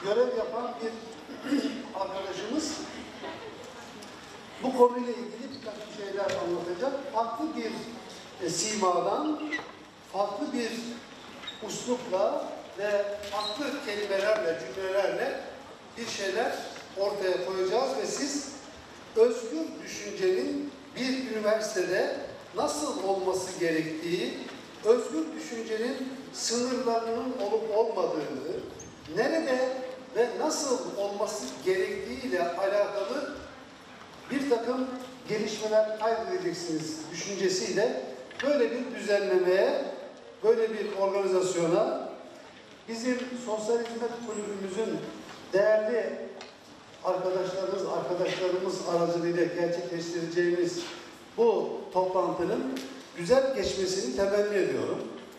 görev yapan bir arkadaşımız bu konuyla ilgili birkaç şeyler anlatacak. Farklı bir simadan, farklı bir üslupla ve farklı kelimelerle, cümlelerle bir şeyler ortaya koyacağız ve siz özgür düşüncenin bir üniversitede nasıl olması gerektiği, özgür düşüncenin sınırlarının olup olmadığını, nerede ve nasıl olması gerektiğiyle alakalı bir takım gelişmeler kaydedeceksiniz düşüncesiyle böyle bir düzenlemeye, böyle bir organizasyona bizim Sosyal Hizmet Kulübümüzün değerli arkadaşlarımız aracılığıyla gerçekleştireceğimiz bu toplantının güzel geçmesini temenni ediyorum.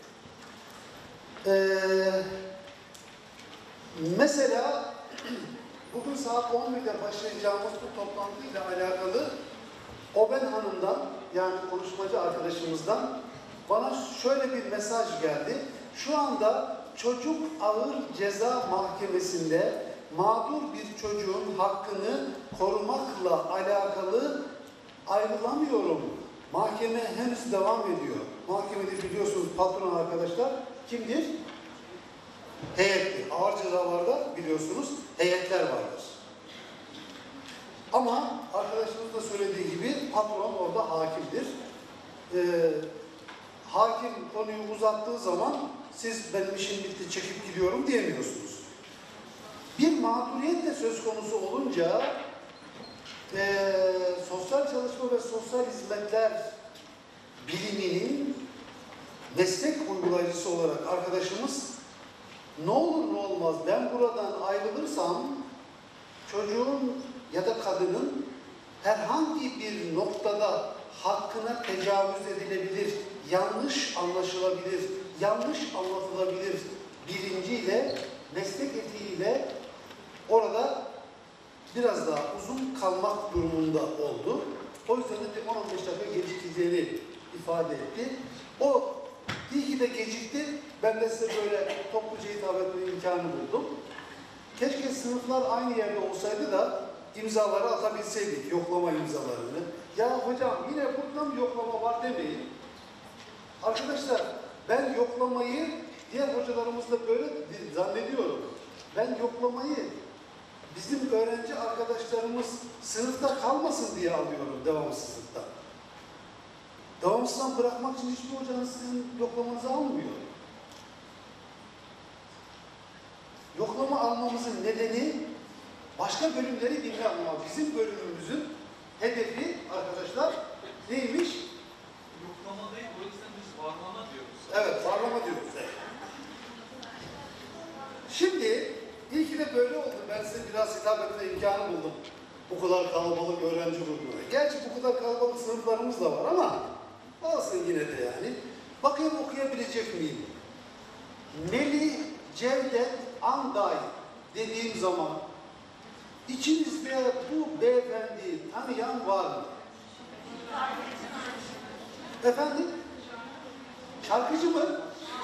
Mesela bugün saat 11'de başlayacağımız bu toplantıyla alakalı Oben Hanım'dan, yani konuşmacı arkadaşımızdan bana şöyle bir mesaj geldi. Şu anda Çocuk Ağır Ceza Mahkemesi'nde mağdur bir çocuğun hakkını korumakla alakalı ayrılamıyorum. Mahkeme henüz devam ediyor. Mahkemede biliyorsunuz patron arkadaşlar kimdir? Heyettir. Ağır cezalarda biliyorsunuz heyetler vardır. Ama arkadaşımız da söylediği gibi patron orada hakimdir. Hakim konuyu uzattığı zaman siz benim işim bitti çekip gidiyorum diyemiyorsunuz. Bir mağduriyet de söz konusu olunca sosyal çalışma ve sosyal hizmetler biliminin meslek uygulayıcısı olarak arkadaşımız ne olur ne olmaz ben buradan ayrılırsam çocuğun ya da kadının herhangi bir noktada hakkına tecavüz edilebilir, yanlış anlaşılabilir, yanlış anlatılabilir bilinciyle, meslek etiğiyle orada biraz daha uzun kalmak durumunda oldu. O yüzden de 10-15 dakika gecikeceğini ifade etti. O iyi ki de gecikti. Ben de size böyle topluca hitap etme imkanı buldum. Keşke sınıflar aynı yerde olsaydı da imzaları atabilseydik, yoklama imzalarını. Ya hocam yine burada mı yoklama var demeyin. Arkadaşlar ben yoklamayı diğer hocalarımızla böyle zannediyorum. Ben yoklamayı bizim öğrenci arkadaşlarımız sınıfta kalmasın diye alıyorum devamsızlıkta. Devamsızdan bırakmak için hiçbir hocanız sizin yoklamanızı almıyor. Yoklama almamızın nedeni başka bölümleri bilme ama bizim bölümümüzün hedefi arkadaşlar neymiş? Yoklama değil, o yüzden biz varlama diyoruz. Evet, varlama diyoruz. Evet. Şimdi iyi ki de böyle oldu. Ben size biraz hitap etme imkanı buldum. Bu kadar kalabalık öğrenci grubuna. Gerçi bu kadar kalabalık sınıflarımız da var ama olsun yine de yani. Bakayım okuyabilecek miyim? Melih Cevdet Anday dediğim zaman içinizde bu beyefendiyi tanıyan var mı? Efendim? Şarkıcı mı?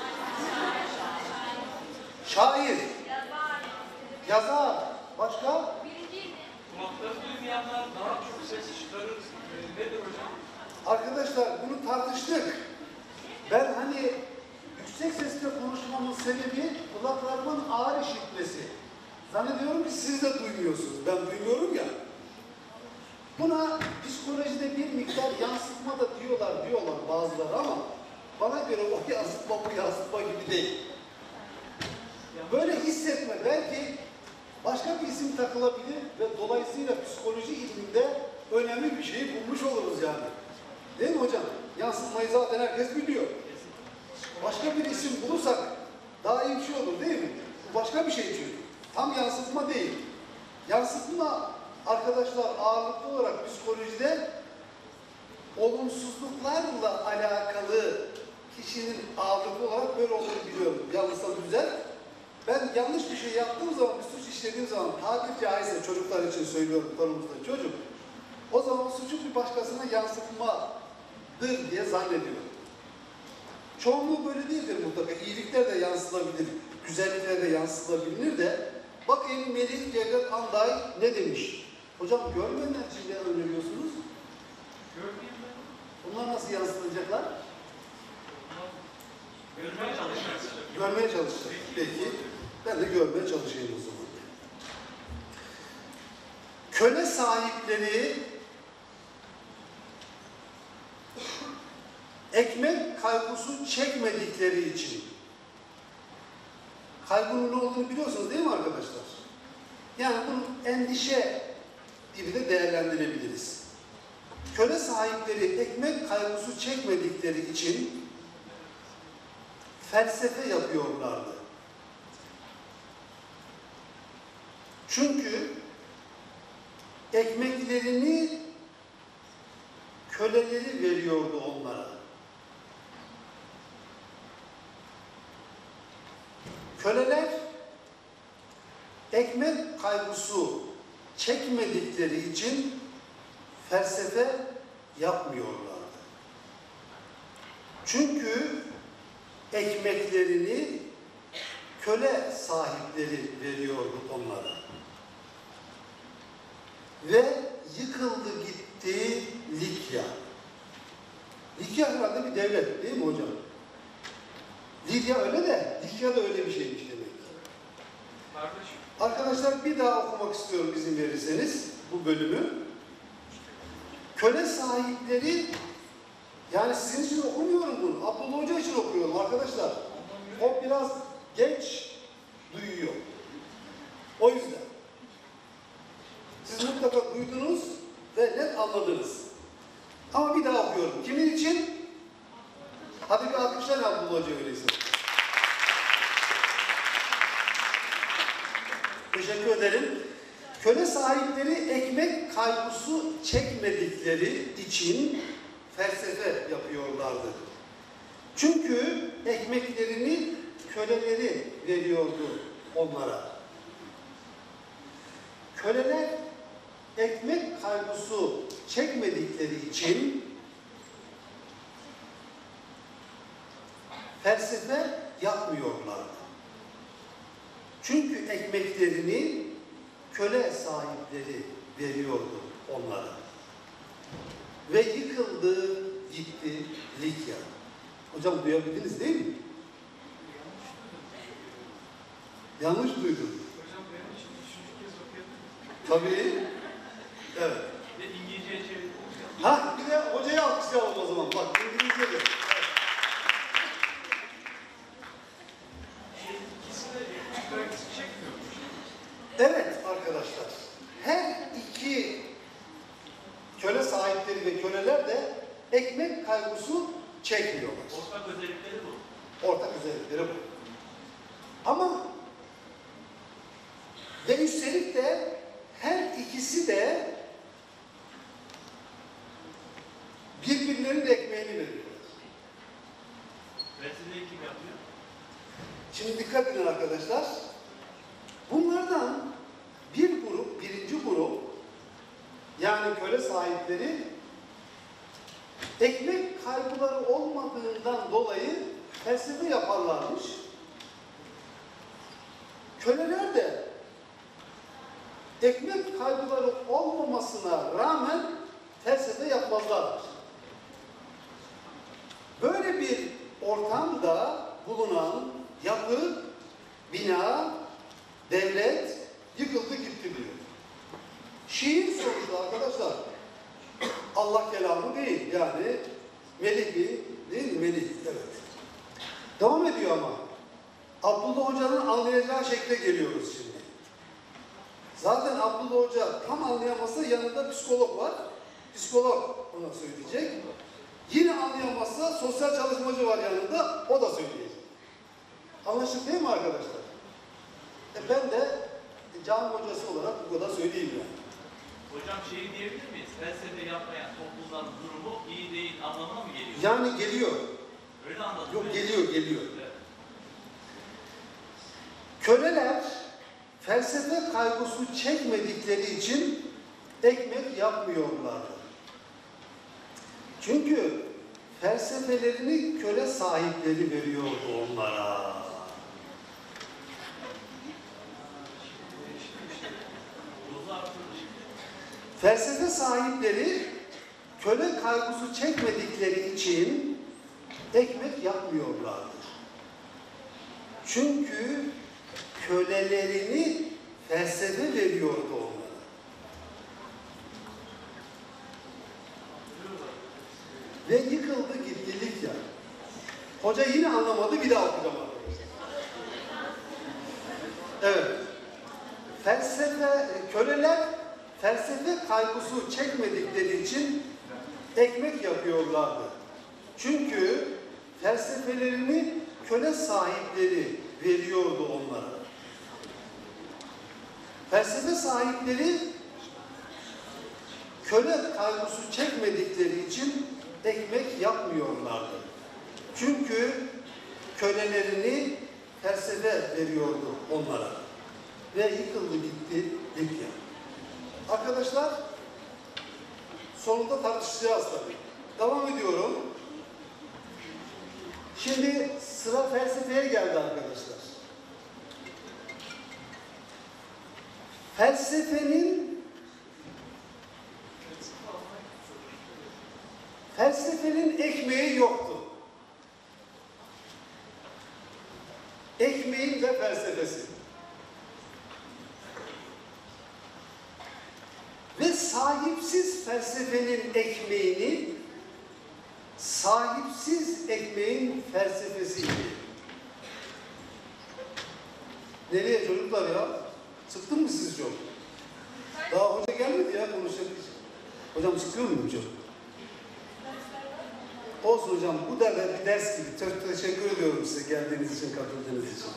Şair. Yazar. Başka? Kulakları duymayanlar daha çok ses çıkarır. Nedir hocam? Arkadaşlar bunu tartıştık. Ben hani yüksek sesle konuşmamın sebebi kulaklarımın ağır işitmesi. Zannediyorum ki siz de duymuyorsunuz. Ben duymuyorum ya. Buna psikolojide bir miktar yansıtma da diyorlar bazıları ama bana göre o yansıtma bu yansıtma gibi değil. Böyle hissetme belki başka bir isim takılabilir ve dolayısıyla psikoloji ilminde önemli bir şey bulmuş oluruz yani. Değil mi hocam? Yansıtmayı zaten herkes biliyor. Başka bir isim bulursak daha iyi bir şey olur değil mi? Bu başka bir şey çünkü. Tam yansıtma değil. Yansıtma arkadaşlar ağırlıklı olarak psikolojide olumsuzluklarla alakalı kişinin ağırlıklı olarak böyle olduğunu biliyorum. Yanlışsa güzel. Ben yanlış bir şey yaptığım zaman, bir suç işlediğim zaman tabiri caizse çocuklar için söylüyorum konumuzda çocuk. O zaman suçu bir başkasına yansıtmadır diye zannediyorum. Çoğunluğu böyle değildir mutlaka. İyilikler de yansıtılabilir, güzellikler de yansıtılabilir de bakayım Melih Cevdet Anday ne demiş? Hocam görmeyenler için ne öneriyorsunuz? Görmeyeyim mi? Bunlar nasıl yansıtılacaklar? Görmeye çalışacağız. Görmeye çalışacağız. Peki. Ben de görmeye çalışayım o zaman. Köle sahipleri ekmek kaygısı çekmedikleri için, kaygının ne olduğunu biliyorsunuz değil mi arkadaşlar? Yani bunu endişe gibi de değerlendirebiliriz. Köle sahipleri ekmek kaygısı çekmedikleri için felsefe yapıyorlardı. Çünkü ekmeklerini köleleri veriyordu onlara. Köleler ekmek kaygısı çekmedikleri için felsefe yapmıyorlardı. Çünkü ekmeklerini köle sahipleri veriyordu onlara. Ve yıkıldı gitti Likya. Likya herhalde bir devlet değil mi hocam? Lidya öyle de, Likya da öyle bir şeymiş demek ki. Kardeşim. Arkadaşlar bir daha okumak istiyorum izin verirseniz bu bölümü. Köle sahipleri, yani sizin için okumuyorum bunu, Abdullah Hoca için okuyorum arkadaşlar. O biraz geç duyuyor. O yüzden. Siz mutlaka duydunuz ve net anladınız. Ama bir daha okuyorum. Kimin için? Hadi bir alkışlayın Abdullah Hoca öyleyse. Teşekkür ederim. Köle sahipleri ekmek kaygısı çekmedikleri için felsefe yapıyorlardı. Çünkü ekmeklerini köleleri veriyordu onlara. Köleler ekmek kaygısı çekmedikleri için felsefe yapmıyorlardı. Çünkü ekmeklerini köle sahipleri veriyordu onlara. Ve yıkıldı gitti Likya. Hocam duyabildiniz değil mi? Yanlış duydum. Hocam benim için üçüncü kez okuyabilirim. Tabii. Evet. Ve İngilizceye çevirdim. Ha, bir de hocayı alkışlayalım o zaman. Bak İngilizce de. İkisi de kaygısı çekmiyormuş. Evet arkadaşlar. Her iki köle sahipleri ve köleler de ekmek kaygısı çekmiyorlar. Ortak özellikleri bu. Ortak özellikleri bu. Ama ve üstelik de her ikisi de birbirlerinin ekmeğini veriyorlar. Felsefeyi kim yapıyor? Şimdi dikkat edin arkadaşlar. Bunlardan bir grup, birinci grup, yani köle sahipleri ekmek kaygıları olmadığından dolayı felsefe yaparlarmış. Köleler de ekmek kaygıları olmamasına rağmen felsefe yapmazlarmış. Böyle bir ortamda bulunan yapı, bina, devlet yıkıldı gitti diyor. Şiir sonuçta arkadaşlar. Allah kelamı değil. Yani Melih değil mi? Melih. Evet. Devam ediyor ama. Abdullah Hoca'nın anlayacağı şekle geliyoruz şimdi. Zaten Abdullah Hoca tam anlayamazsa yanında psikolog var. Psikolog ona söyleyecek. Yine anlayamazsa sosyal çalışmacı var yanında. O da söyleyecek. Anlaşıldı değil mi arkadaşlar? Ben de cami hocası olarak bu kadar söyleyeyim yani. Hocam şey diyebilir miyiz? Felsefe yapmayan toplumların durumu iyi değil anlamına mı geliyor? Yani geliyor. Öyle anladım. Yok değil mi? geliyor. Evet. Köleler felsefe kaygısı çekmedikleri için ekmek yapmıyorlardı. Çünkü felsefelerini köle sahipleri veriyordu onlara. Felsefe sahipleri köle kaygısı çekmedikleri için ekmek yapmıyorlardı. Çünkü kölelerini felsefe veriyordu onlara. Ve yıkıldı gittilik ya. Hoca yine anlamadı, bir daha okuyacağım arkadaşlar. Evet. Köleler felsefe kaygısı çekmedikleri için ekmek yapıyorlardı. Çünkü felsefelerini köle sahipleri veriyordu onlara. Felsefe sahipleri köle kaygısı çekmedikleri için ekmek yapmıyorlardı. Çünkü kölelerini felsefe veriyordu onlara. Ve yıkıldı gitti Likya. Arkadaşlar, sonunda tartışacağız tabii. Devam ediyorum. Şimdi sıra felsefeye geldi arkadaşlar. Felsefenin ekmeği yoktu. Ekmeğin de felsefesi. Ve sahipsiz felsefenin ekmeğini sahipsiz ekmeğin felsefesiydi. Nereye çocuklar ya? Sıktın mı siz çok? Daha hoca gelmedi ya konuşacak. Hocam sıkıyor muyum çok? Olsun hocam, bu da bir ders gibi. Çok teşekkür ediyorum size geldiğiniz için, katıldığınız için.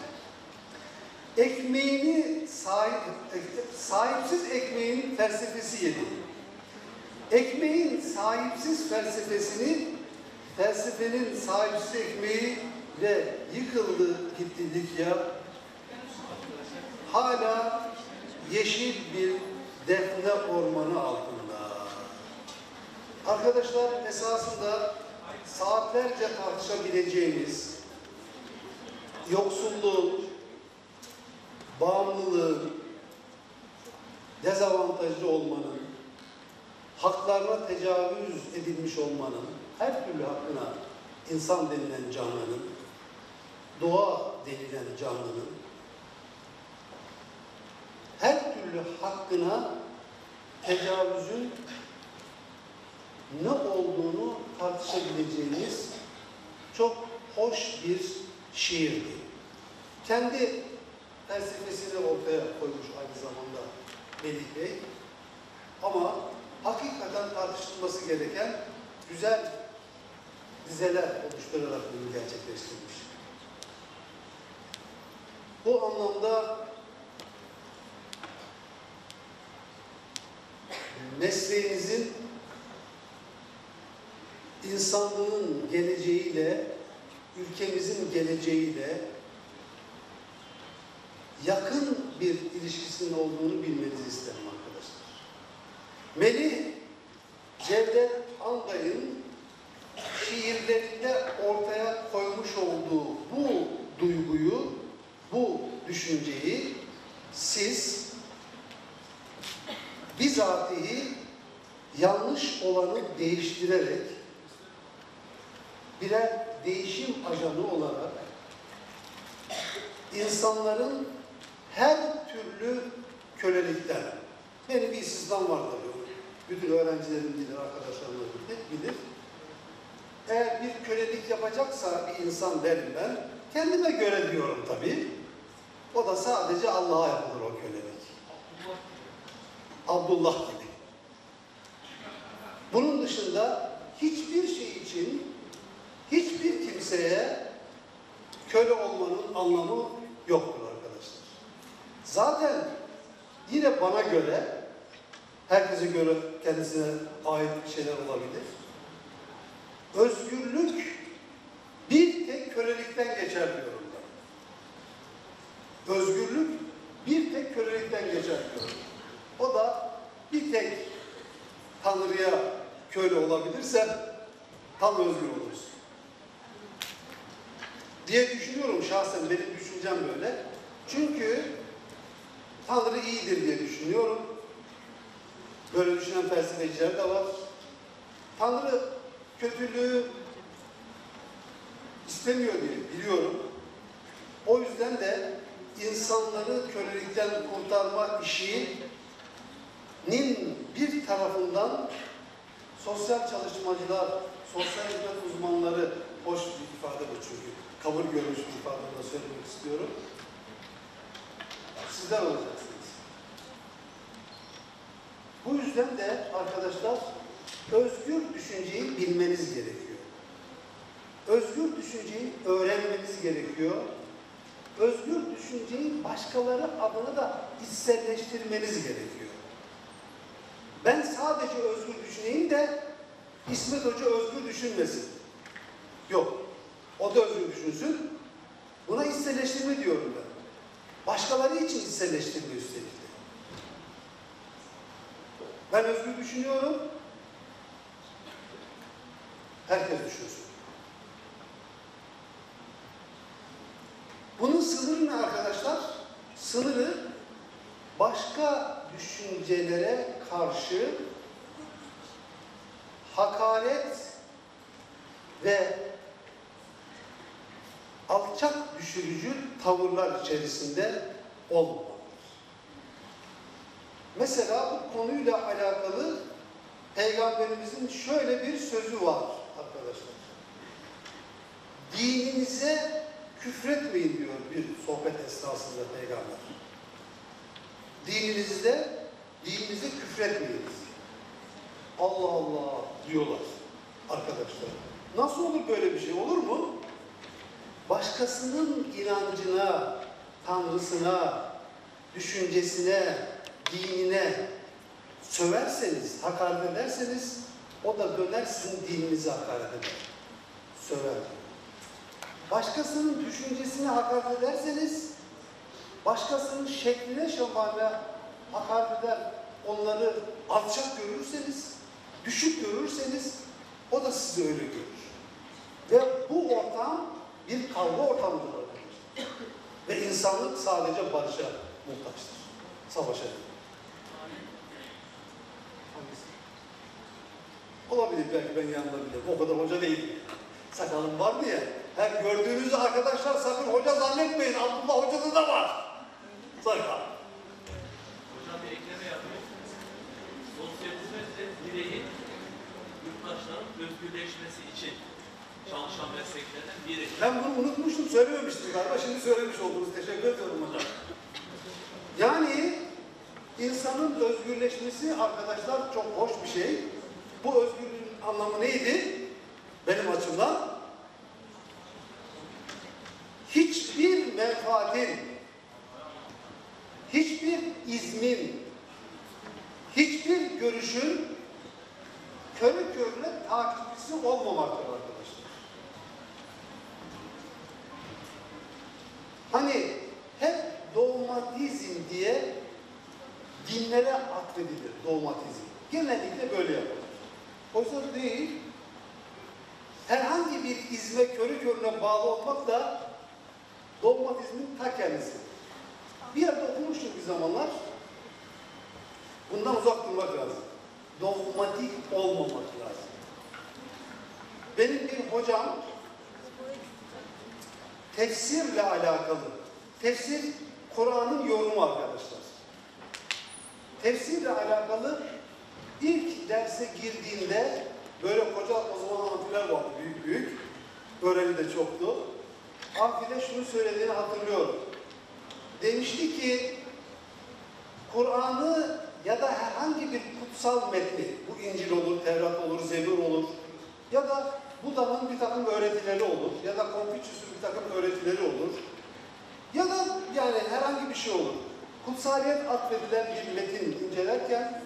Sahipsiz ekmeğin felsefesi yedi. Ekmeğin sahipsiz felsefesini, felsefenin sahipsiz ekmeği ve yıkıldı gitti Likya, hala yeşil bir defne ormanı altında. Arkadaşlar, esasında saatlerce tartışabileceğimiz yoksulluğun, bağımlılığın, dezavantajlı olmanın, haklarına tecavüz edilmiş olmanın, her türlü hakkına, insan denilen canlının, doğa denilen canlının, her türlü hakkına tecavüzün ne olduğunu tartışabileceğimiz çok hoş bir şiirdi. Kendi felsefesini ortaya koymuş aynı zamanda Melih Bey. Ama hakikaten tartışılması gereken güzel dizeler oluşturarak bunu gerçekleştirmiş. Bu anlamda mesleğinizin insanlığın geleceğiyle, ülkemizin geleceğiyle yakın bir ilişkisinin olduğunu bilmenizi isterim arkadaşlar. Melih Cevdet Angay'ın şiirlerinde ortaya koymuş olduğu bu duyguyu, bu düşünceyi siz bizatihi yanlış olanı değiştirerek birer değişim ajanı olarak insanların her türlü kölelikten, benim bir istisnam var tabii, bütün öğrencilerim bilir, arkadaşlarım bilir. Eğer bir kölelik yapacaksa bir insan derim ben, kendime göre diyorum tabii, o da sadece Allah'a yapılır o kölelik. Abdullah gibi. Bunun dışında hiçbir şey için, hiçbir kimseye köle olmanın anlamı yoktur arkadaşlar. Zaten yine bana göre, herkese göre kendisine ait şeyler olabilir. Özgürlük bir tek kölelikten geçer diyorum ben. Özgürlük bir tek kölelikten geçer diyorum. O da bir tek Tanrı'ya köle olabilirse tam özgür oluruz diye düşünüyorum şahsen, benim düşüncem böyle. Çünkü Tanrı iyidir diye düşünüyorum. Böyle düşünen felsefeciler de var. Tanrı kötülüğü istemiyor diye biliyorum. O yüzden de insanları kölelikten kurtarma işinin bir tarafından sosyal çalışmacılar, sosyal hizmet uzmanları, hoş bir ifade bu çünkü, kabul görmüş bir ifade da söylemek istiyorum. Sizler olacaksınız. Bu yüzden de arkadaşlar özgür düşünceyi bilmeniz gerekiyor. Özgür düşünceyi öğrenmeniz gerekiyor. Özgür düşünceyi başkaları adına da içselleştirmeniz gerekiyor. Ben sadece özgür düşüneyim de İsmet Hoca özgür düşünmesin. Yok. O da özgür düşünsün. Buna içselleştirme diyorum ben. Başkaları için içselleştirme üstelik de. Ben özgür düşünüyorum. Herkes düşünsün. Bunun sınırı ne arkadaşlar? Sınırı başka düşüncelere karşı hakaret ve alçak düşürücü tavırlar içerisinde olmamalıdır. Mesela bu konuyla alakalı Peygamberimizin şöyle bir sözü var arkadaşlar. Dininize küfretmeyin diyor bir sohbet esnasında Peygamber. Dininize küfretmeyiniz. Allah Allah diyorlar arkadaşlar. Nasıl olur böyle bir şey? Olur mu? Başkasının inancına, tanrısına, düşüncesine, dinine söverseniz, hakaret ederseniz o da döner sizin dininize hakaret eder. Söver. Başkasının düşüncesine hakaret ederseniz, başkasının şekline, şemaline hakaret eder, onları alçak görürseniz, düşük görürseniz o da sizi öyle görür. Ve bu ortam bir kavga ortamıdır arkadaşlar. Ve insanlık sadece barışa muhtaçtır. Savaşa. Olabilir belki ben yanında bile. O kadar hoca değilim. Sakalım vardı ya. Her gördüğünüzü arkadaşlar sakın hoca zannetmeyin. Abdullah Hoca'da da var. Sakal. Hocam bir ekleme yapayım. Sosyalizm de bireyin yurttaşların özgürleşmesi için çalışan mesleklerden biri. Ben bunu unutmuştum, söylememiştim galiba. Şimdi söylemiş oldunuz. Teşekkür ediyorum hocam. Yani insanın özgürleşmesi arkadaşlar çok hoş bir şey. Bu özgürlüğün anlamı neydi? Benim açımdan hiçbir menfaatin, hiçbir izmin, hiçbir görüşün körü körüne takipçisi olmamaktır arkadaşlar. Hani hep dogmatizm diye dinlere atfedilir dogmatizm. Genellikle böyle yapılır. Oysa değil, herhangi bir izme körü körüne bağlı olmak da dogmatizmin ta kendisi. Bir yerde okumuştum bir zamanlar, bundan uzak durmak lazım. Dogmatik olmamak lazım. Benim bir hocam, tefsirle alakalı, tefsir Kur'an'ın yorumu arkadaşlar. Tefsirle alakalı ilk derse girdiğinde böyle koca o zaman amfiler vardı büyük büyük. Öğrenci de çoktu. Amfide şunu söylediğini hatırlıyorum. Demişti ki Kur'an'ı ya da herhangi bir kutsal metni, bu İncil olur, Tevrat olur, Zebur olur ya da Buda'nın bir takım öğretileri olur ya da Konfüçyüs'ün bir takım öğretileri olur ya da yani herhangi bir şey olur. Kutsaliyet atfedilen bir metin incelerken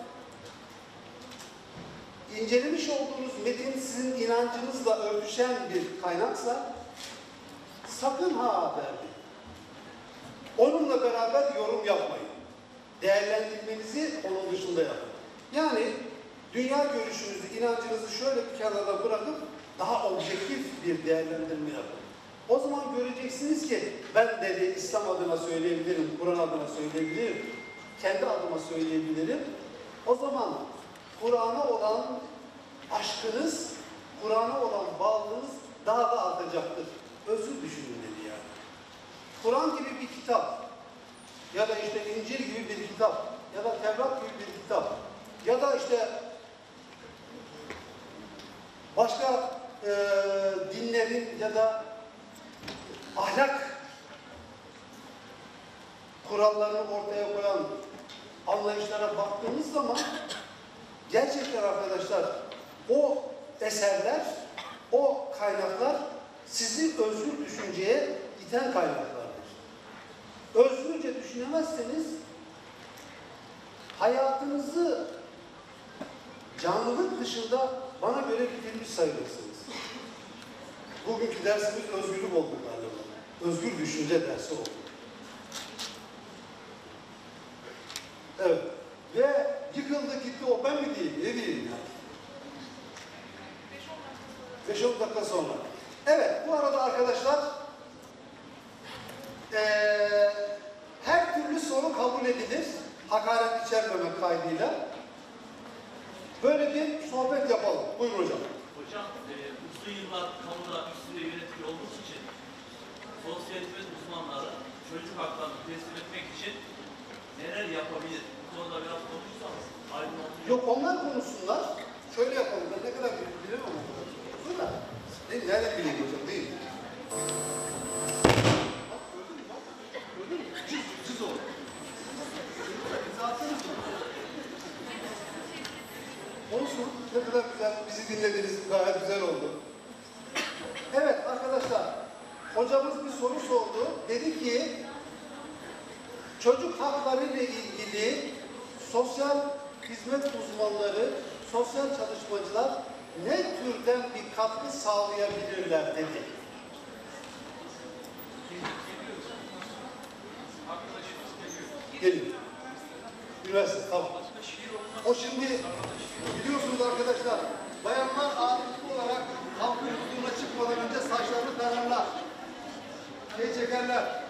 incelemiş olduğunuz metin sizin inancınızla örtüşen bir kaynaksa sakın ha derdi. Onunla beraber yorum yapmayın. Değerlendirmenizi onun dışında yapın. Yani dünya görüşünüzü, inancınızı şöyle bir kenara bırakıp daha objektif bir değerlendirme yapın. O zaman göreceksiniz ki ben dedi İslam adına söyleyebilirim, Kur'an adına söyleyebilirim, kendi adıma söyleyebilirim. O zaman Kur'an'a olan aşkınız, Kur'an'a olan bağlılığınız daha da artacaktır. Özür düşünün dedi yani. Kur'an gibi bir kitap ya da işte İncil gibi bir kitap ya da Tevrat gibi bir kitap ya da işte başka dinlerin ya da ahlak kurallarını ortaya koyan anlayışlara baktığımız zaman gerçekten arkadaşlar o eserler, o kaynaklar sizi özgür düşünceye iten kaynaklardır. Özgürce düşünemezseniz hayatınızı canlılık dışında bana göre bitirmiş sayılırsınız. Bugünkü dersimiz özgürlük oldu galiba. Özgür düşünce dersi oldu. Evet. Ve yıkıldı gitti o ben mi diyeyim? Ne diyeyim yani? 5-10 dakika sonra. Evet, bu arada arkadaşlar her türlü soru kabul edilir. Hakaret içermemek kaydıyla. Böyle bir sohbet yapalım. Buyurun hocam. Hocam, uzun yıllar kamuda üstünde yönetici olduğunuz için sosyal hizmet uzmanları çocuk haklarını teslim etmek için neler yapabilir? Bu konuda biraz konuşursanız aydınlatıcı. Yok onlar konuşsunlar. Şöyle yapalım. Ben ne kadar bilemem o kadar. Dur da. Nereden bileyim hocam değil mi? Bak gördün mü? Bak. Gördün mü? Cız oldu. Zaten olsun. Ne kadar güzel. Bizi dinlediniz. Gayet güzel oldu. Evet arkadaşlar. Hocamız bir soru sordu. Dedi ki çocuk hakları ile ilgili sosyal hizmet uzmanları, sosyal çalışmacılar ne türden bir katkı sağlayabilirler dedi. Gelin. Üniversite, tamam. O şimdi biliyorsunuz arkadaşlar, bayanlar ağırlıklı olarak halkın huzuruna çıkmadan önce saçlarını tararlar. Çekerler.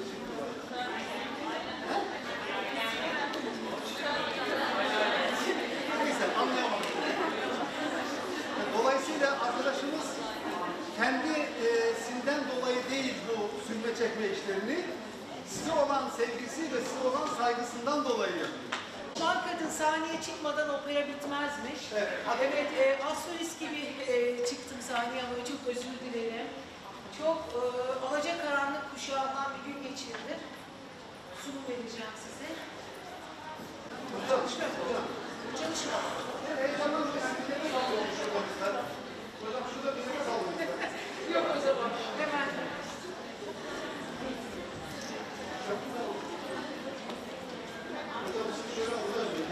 Neyse anlayamadım. Dolayısıyla arkadaşımız kendisinden dolayı değil bu sürme çekme işlerini, size olan sevgisi ve size olan saygısından dolayı yapıyor. Kadın sahneye çıkmadan opera bitmezmiş. Evet. Evet, astrolist gibi çıktım sahneye ama çok özür dilerim. Çok alacakaranlık kuşağından bir gün geçirdim. Sunum vereceğim size. Hocam, hocam. Çalışma. Heyecandan kesinlikle sallıyormuş hocam. Hocam şurada bize sallıyor. Yok o zaman. Hemen. Hocam siz şöyle alıyorsunuz.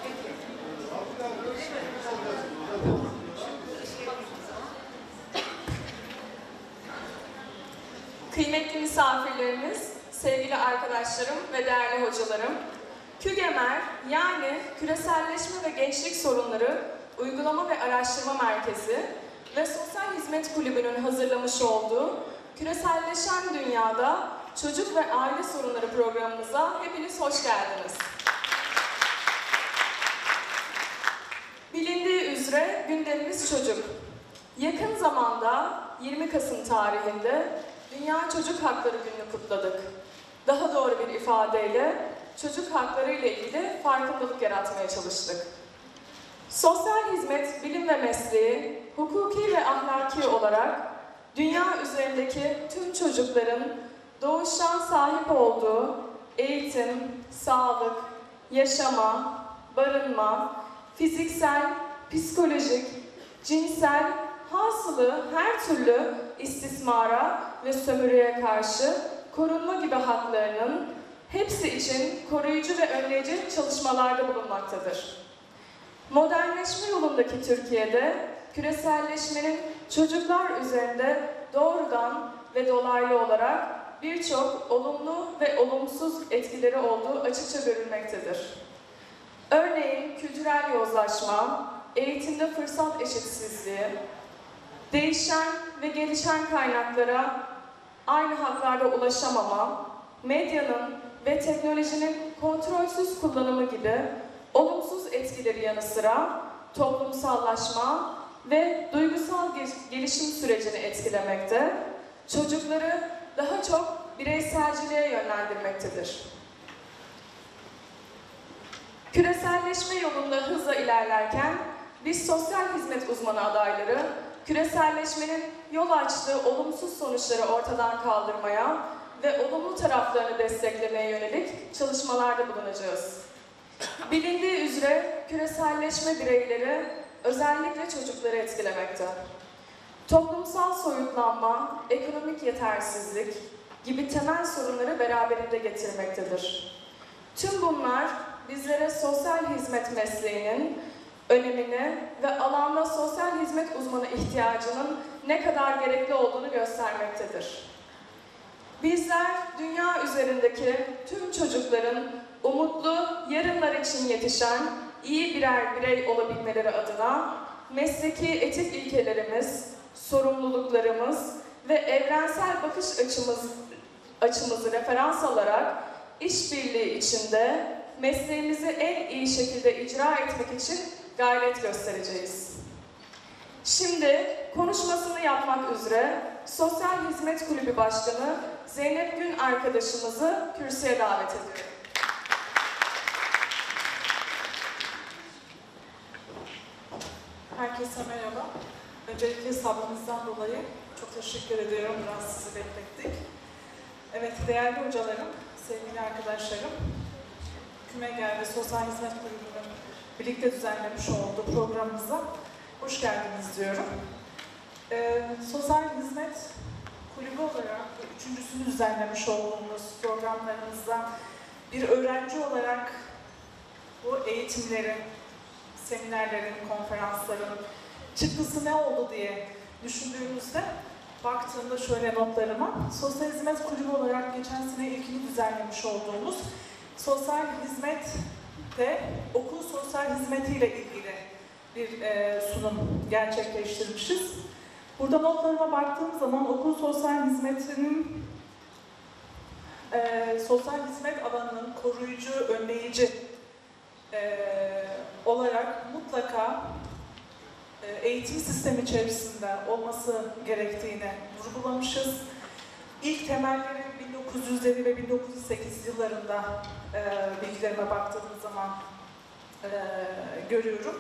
Kıymetli misafirlerimiz, sevgili arkadaşlarım ve değerli hocalarım, KÜGEMER yani Küreselleşme ve Gençlik Sorunları Uygulama ve Araştırma Merkezi ve Sosyal Hizmet Kulübü'nün hazırlamış olduğu Küreselleşen Dünyada Çocuk ve Aile Sorunları programımıza hepiniz hoş geldiniz. Bilindiği üzere gündemimiz çocuk. Yakın zamanda 20 Kasım tarihinde Dünya Çocuk Hakları Günü'nü kutladık. Daha doğru bir ifadeyle çocuk hakları ile ilgili farkındalık yaratmaya çalıştık. Sosyal hizmet, bilim ve mesleği, hukuki ve ahlaki olarak dünya üzerindeki tüm çocukların doğuştan sahip olduğu eğitim, sağlık, yaşama, barınma, fiziksel, psikolojik, cinsel, hasılı her türlü istismara ve sömürüye karşı korunma gibi haklarının hepsi için koruyucu ve önleyici çalışmalarda bulunmaktadır. Modernleşme yolundaki Türkiye'de küreselleşmenin çocuklar üzerinde doğrudan ve dolaylı olarak birçok olumlu ve olumsuz etkileri olduğu açıkça görülmektedir. Örneğin kültürel yozlaşma, eğitimde fırsat eşitsizliği, değişen ve gelişen kaynaklara aynı haklarda ulaşamama, medyanın ve teknolojinin kontrolsüz kullanımı gibi olumsuz etkileri yanı sıra toplumsallaşma ve duygusal gelişim sürecini etkilemekte, çocukları daha çok bireyselciliğe yönlendirmektedir. Küreselleşme yolunda hızla ilerlerken, biz sosyal hizmet uzmanı adayları, küreselleşmenin yol açtığı olumsuz sonuçları ortadan kaldırmaya ve olumlu taraflarını desteklemeye yönelik çalışmalarda bulunacağız. Bilindiği üzere küreselleşme bireyleri, özellikle çocukları etkilemekte. Toplumsal soyutlanma, ekonomik yetersizlik gibi temel sorunları beraberinde getirmektedir. Tüm bunlar bizlere sosyal hizmet mesleğinin önemini ve alanda sosyal hizmet uzmanı ihtiyacının ne kadar gerekli olduğunu göstermektedir. Bizler dünya üzerindeki tüm çocukların umutlu yarınlar için yetişen iyi birer birey olabilmeleri adına mesleki etik ilkelerimiz, sorumluluklarımız ve evrensel bakış açımızı referans alarak işbirliği içinde mesleğimizi en iyi şekilde icra etmek için gayret göstereceğiz. Şimdi konuşmasını yapmak üzere Sosyal Hizmet Kulübü Başkanı Zeynep Gün arkadaşımızı kürsüye davet ediyorum. Herkese merhaba. Öncelikle sabrınızdan dolayı çok teşekkür ediyorum. Biraz sizi beklettik. Evet, değerli hocalarım, sevgili arkadaşlarım, Kümeger ve Sosyal Hizmet Kulübü'nün birlikte düzenlemiş olduğu programımıza hoş geldiniz diyorum. Sosyal Hizmet Kulübü olarak üçüncüsünü düzenlemiş olduğumuz programlarımızda bir öğrenci olarak bu eğitimlerin, seminerlerin, konferansların çıktısı ne oldu diye düşündüğümüzde baktığımda şöyle notlarıma, Sosyal Hizmet Kulübü olarak geçen sene ilkini düzenlemiş olduğumuz sosyal hizmette okul sosyal hizmetiyle ilgili bir sunum gerçekleştirmişiz. Burada notlarıma baktığım zaman okul sosyal hizmetinin sosyal hizmet alanının koruyucu, önleyici olarak mutlaka eğitim sistemi içerisinde olması gerektiğini vurgulamışız. İlk temelleri 1900'leri ve 1908 yıllarında bilgilerime baktığım zaman görüyorum.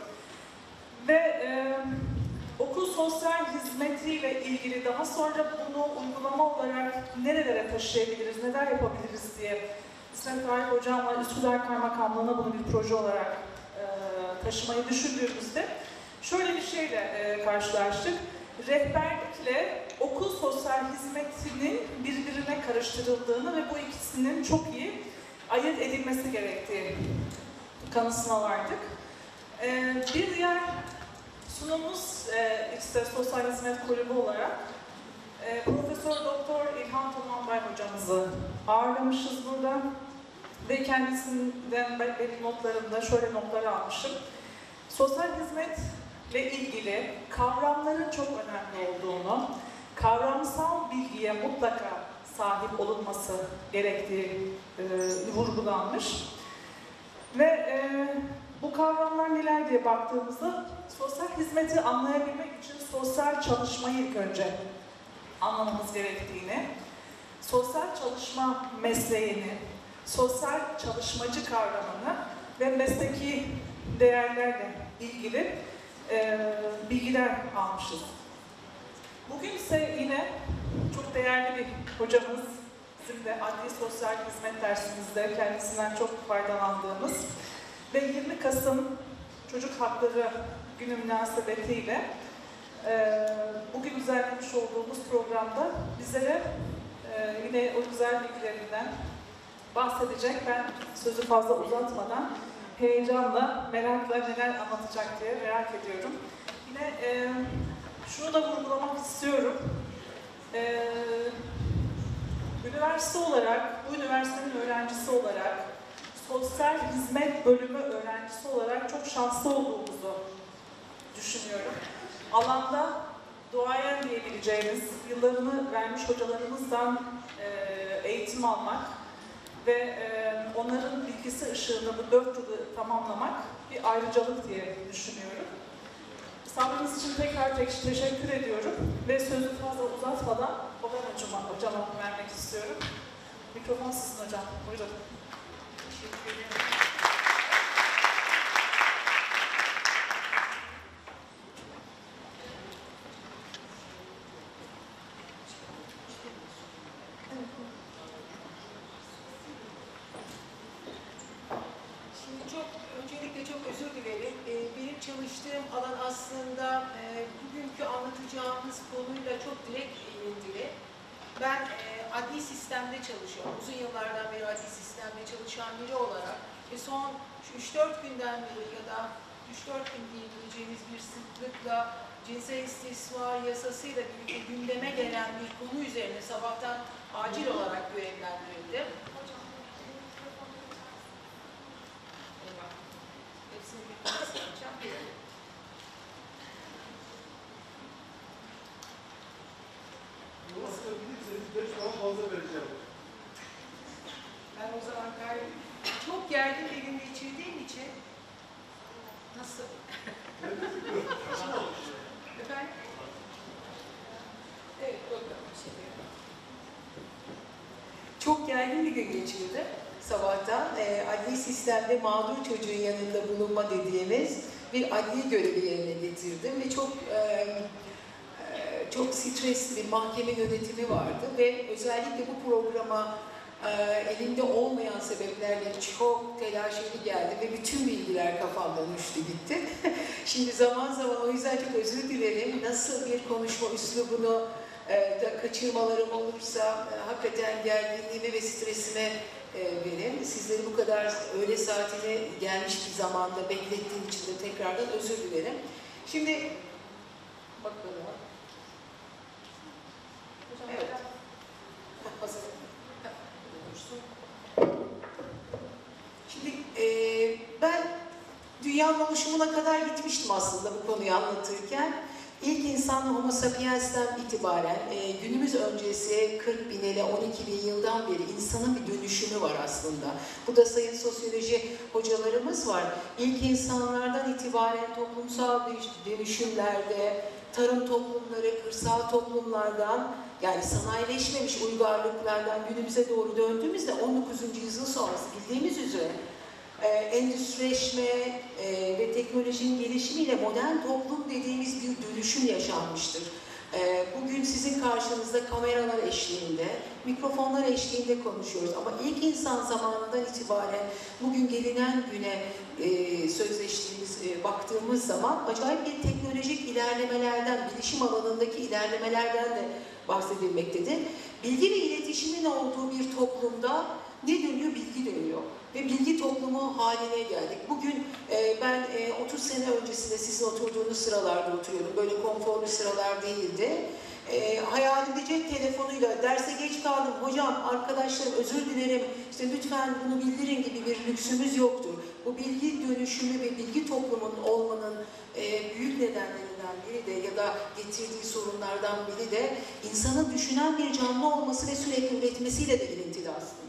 Ve okul sosyal hizmetiyle ilgili daha sonra bunu uygulama olarak nerelere taşıyabiliriz, neler yapabiliriz diye İsmet Tarık Hocam'la Üsküdar Kaymakamlığı'na bunu bir proje olarak taşımayı düşündüğümüzde şöyle bir şeyle karşılaştık. Rehberlikle okul sosyal hizmetinin birbirine karıştırıldığını ve bu ikisinin çok iyi ayırt edilmesi gerektiği kanısına vardık. Bir diğer sunumumuz işte Sosyal Hizmet Kulübü olarak Profesör Doktor İlhan Tomanbay hocamızı ağırlamışız burada ve kendisinden benim notlarımda şöyle notlar almışım. Sosyal hizmetle ilgili kavramların çok önemli olduğunu, kavramsal bilgiye mutlaka sahip olunması gerektiği vurgulanmış. Ve bu kavramlar neler diye baktığımızda sosyal hizmeti anlayabilmek için sosyal çalışmayı ilk önce anlamamız gerektiğini, sosyal çalışma mesleğini, sosyal çalışmacı kavramını ve mesleki değerlerle ilgili bilgiler almışız. Bugün ise yine çok değerli bir hocamız, bizim de adli sosyal hizmet dersimizde kendisinden çok faydalandığımız ve 20 Kasım Çocuk Hakları Günü münasebetiyle bugün düzenlemiş olduğumuz programda bizlere yine o güzel bilgilerinden bahsedecek. Ben sözü fazla uzatmadan heyecanla, merakla neler anlatacak diye merak ediyorum. Yine şunu da vurgulamak istiyorum. Üniversite olarak, bu üniversitenin öğrencisi olarak, sosyal hizmet bölümü öğrencisi olarak çok şanslı olduğumuzu düşünüyorum. Alanda duayen diyebileceğimiz, yıllarını vermiş hocalarımızdan eğitim almak ve onların bilgisi ışığında bu 4 yılı tamamlamak bir ayrıcalık diye düşünüyorum. Sabrınız için tekrar teşekkür ediyorum ve sözü fazla uzatmadan Olan hocama vermek istiyorum. Mikrofon sizin hocam, buyurun. Teşekkür ederim. Öncelikle çok özür dilerim. Benim çalıştığım alan aslında bugünkü anlatacağımız konuyla çok direkt ilintili. Ben adli sistemde çalışıyorum. Uzun yıllardan beri adli sistemde çalışan biri olarak ve son 3-4 günden beri ya da 3-4 gün diyebileceğimiz bir sıklıkla cinsel istismar yasasıyla birlikte gündeme gelen bir konu üzerine sabahtan acil olarak görevlendirildim. Ben o zaman çok gergin bir gün geçirdiğim için nasıl? Efendim? Evet, bakalım. Çok gergin bir gün geçirdim sabahtan. Adli sistemde mağdur çocuğun yanında bulunma dediğimiz bir adli görevi yerine getirdim ve çok stresli bir mahkeme yönetimi vardı ve özellikle bu programa elimde olmayan sebeplerle çok telaşeli geldi ve bütün bilgiler kafamdan uçtu gitti. Şimdi zaman zaman o yüzden çok özür dilerim. Nasıl bir konuşma üslubunu da kaçırmalarım olursa hakikaten gerginliğime ve stresime verin. Sizleri bu kadar öğle saatine gelmiş bir zamanda beklettiğim için de tekrardan özür dilerim. Şimdi bakalım. Evet. Hazır. Şimdi ben dünyanın oluşumuna kadar gitmiştim aslında bu konuyu anlatırken. İlk insan Homo sapiens'ten itibaren günümüz öncesi 40 bin ile 12 bin yıldan beri insanın bir dönüşümü var aslında. Bu da sayın sosyoloji hocalarımız var. İlk insanlardan itibaren toplumsal dönüşümlerde, tarım toplumları, kırsal toplumlardan, yani sanayileşmemiş uygarlıklardan günümüze doğru döndüğümüzde 19. yüzyıl sonrası bildiğimiz üzere endüstrileşme ve teknolojinin gelişimiyle modern toplum dediğimiz bir dönüşüm yaşanmıştır. Bugün sizin karşınızda kameralar eşliğinde, mikrofonlar eşliğinde konuşuyoruz ama ilk insan zamanından itibaren bugün gelinen güne baktığımız zaman acayip bir teknolojik ilerlemelerden, bilişim alanındaki ilerlemelerden de bahsedilmektedir. Bilgi ve iletişimin olduğu bir toplumda ne dönüyor? Bilgi dönüyor. Ve bilgi toplumu haline geldik. Bugün ben 30 sene öncesinde sizin oturduğunuz sıralarda oturuyordum. Böyle konforlu sıralar değildi. Hayalimde cep telefonuyla derse geç kaldım. Hocam, arkadaşlarım özür dilerim, işte lütfen bunu bildirin gibi bir lüksümüz yoktur. Bu bilgi dönüşümü ve bilgi toplumunun olmanın büyük nedenlerinden biri de ya da getirdiği sorunlardan biri de insanın düşünen bir canlı olması ve sürekli üretmesiyle de ilintili aslında.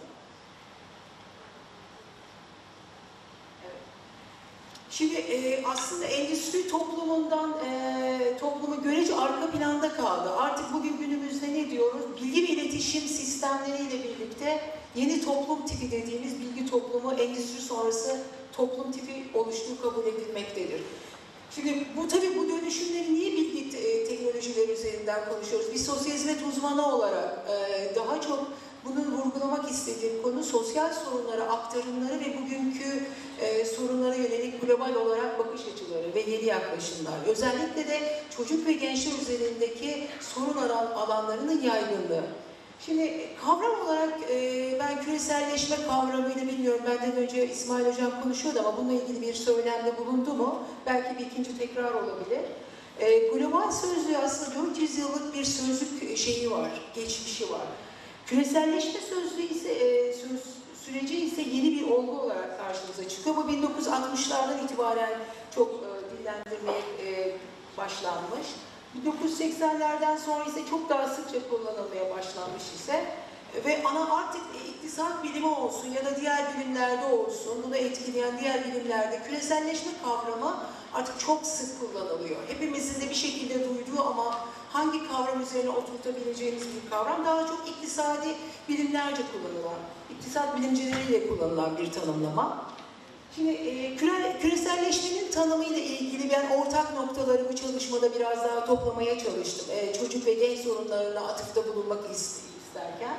Şimdi aslında endüstri toplumu görece arka planda kaldı. Artık bugün günümüzde ne diyoruz? Bilgi ve iletişim sistemleriyle birlikte yeni toplum tipi dediğimiz bilgi toplumu, endüstri sonrası toplum tipi oluştuğu kabul edilmektedir. Şimdi tabii bu dönüşümleri niye bilgi teknolojileri üzerinden konuşuyoruz? Bir sosyal hizmet uzmanı olarak daha çok bunu vurgulamak istediğim konu sosyal sorunlara aktarımları ve bugünkü sorunlara yönelik global olarak bakış açıları ve yeni yaklaşımlar. Özellikle de çocuk ve gençler üzerindeki sorun alanlarının yaygınlığı. Şimdi kavram olarak ben küreselleşme kavramıyla bilmiyorum, benden önce İsmail Hocam konuşuyordu ama bununla ilgili bir söylemde bulundu mu? Belki bir ikinci tekrar olabilir. Global sözlüğü aslında 400 yıllık bir sözlük şeyi var, geçmişi var. Küreselleşme süreci ise yeni bir olgu olarak karşımıza çıkıyor. Bu 1960'lardan itibaren çok dillendirmeye başlanmış. 1980'lerden sonra ise çok daha sıkça kullanılmaya başlanmış ise Ve artık iktisat bilimi olsun ya da diğer bilimlerde olsun, bunu etkileyen diğer bilimlerde küreselleşme kavramı artık çok sık kullanılıyor. Hepimizin de bir şekilde duyduğu ama hangi kavram üzerine oturtabileceğimiz bir kavram, daha çok iktisadi bilimlerce kullanılan, iktisat bilimcileriyle kullanılan bir tanımlama. Şimdi küreselleşmenin tanımıyla ilgili ben ortak noktaları bu çalışmada biraz daha toplamaya çalıştım. Çocuk ve genç sorunlarına atıfta bulunmak isterken.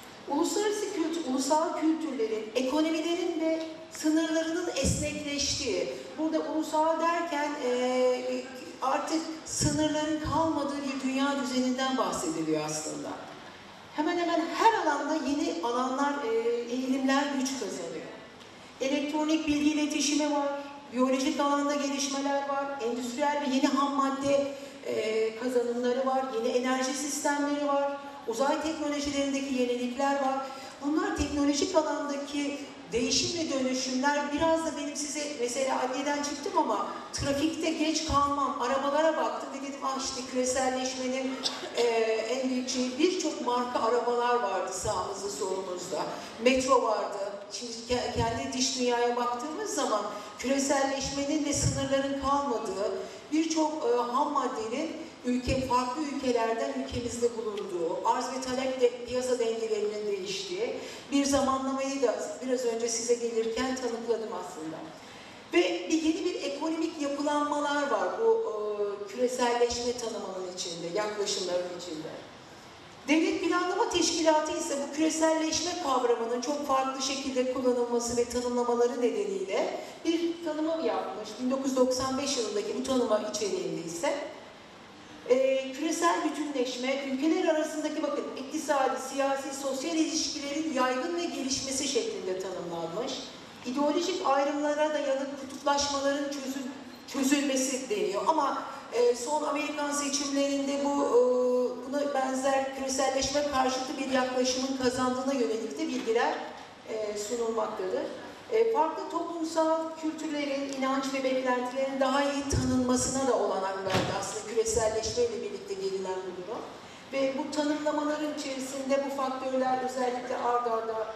Ulusal kültürlerin, ekonomilerin ve sınırlarının esnekleştiği, burada ulusal derken artık sınırların kalmadığı bir dünya düzeninden bahsediliyor aslında. Hemen hemen her alanda yeni alanlar, eğilimler güç kazanıyor. Elektronik bilgi iletişimi var, biyolojik alanda gelişmeler var, endüstriyel ve yeni ham madde kazanımları var, yeni enerji sistemleri var, uzay teknolojilerindeki yenilikler var. Bunlar teknolojik alandaki değişim ve dönüşümler. Biraz da benim size mesela adliyeden çıktım ama trafikte geç kalmam, arabalara baktım ve dedim işte küreselleşmenin en büyük şeyi, birçok marka arabalar vardı sağımızda solumuzda. Metro vardı. Şimdi kendi dış dünyaya baktığımız zaman küreselleşmenin ve sınırların kalmadığı, birçok ham maddenin farklı ülkelerden ülkemizde bulunduğu, arz ve talep piyasa dengelerinin değiştiği bir zamanlamayı da biraz önce size gelirken tanıkladım aslında. Ve yeni bir ekonomik yapılanmalar var bu küreselleşme tanımının içinde, yaklaşımların içinde. Devlet Planlama Teşkilatı ise bu küreselleşme kavramının çok farklı şekilde kullanılması ve tanımlamaları nedeniyle bir tanımı yapmış. 1995 yılındaki bu tanıma içeriğinde ise küresel bütünleşme, ülkeler arasındaki iktisadi, siyasi, sosyal ilişkilerin yaygın ve gelişmesi şeklinde tanımlanmış. İdeolojik ayrımlara dayalı kutuplaşmaların çözülmesi deniyor. Ama son Amerikan seçimlerinde buna benzer küreselleşme karşıtı bir yaklaşımın kazandığına yönelik de bilgiler sunulmaktadır. Farklı toplumsal kültürlerin, inanç ve beklentilerin daha iyi tanınmasına da olanak verdi aslında küreselleşmeyle birlikte gelinen bu durum. Ve bu tanımlamaların içerisinde bu faktörler özellikle ard arda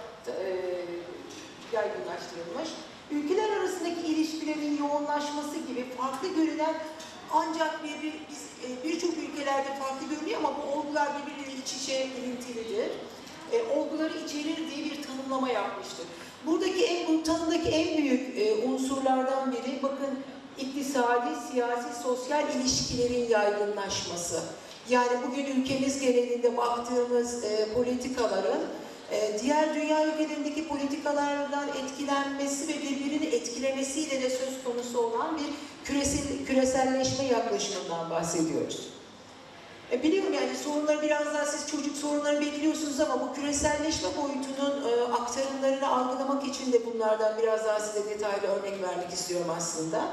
yaygınlaştırılmış. Ülkeler arasındaki ilişkilerin yoğunlaşması gibi farklı görülen, ancak birçok ülkelerde farklı görünüyor ama bu olgular birbirleriyle iç içe ilintilidir. Olguları içerir diye bir tanımlama yapmıştır. Bu tanımdaki en büyük unsurlardan biri, bakın, iktisadi, siyasi, sosyal ilişkilerin yaygınlaşması. Yani bugün ülkemiz genelinde baktığımız politikaların diğer dünya ülkelerindeki politikalardan etkilenmesi ve birbirini etkilemesiyle de söz konusu olan bir küreselleşme yaklaşımından bahsediyoruz. Biliyorum yani sorunları biraz daha siz çocuk sorunları bekliyorsunuz ama bu küreselleşme boyutunun aktarımlarını algılamak için de bunlardan biraz daha size detaylı örnek vermek istiyorum aslında.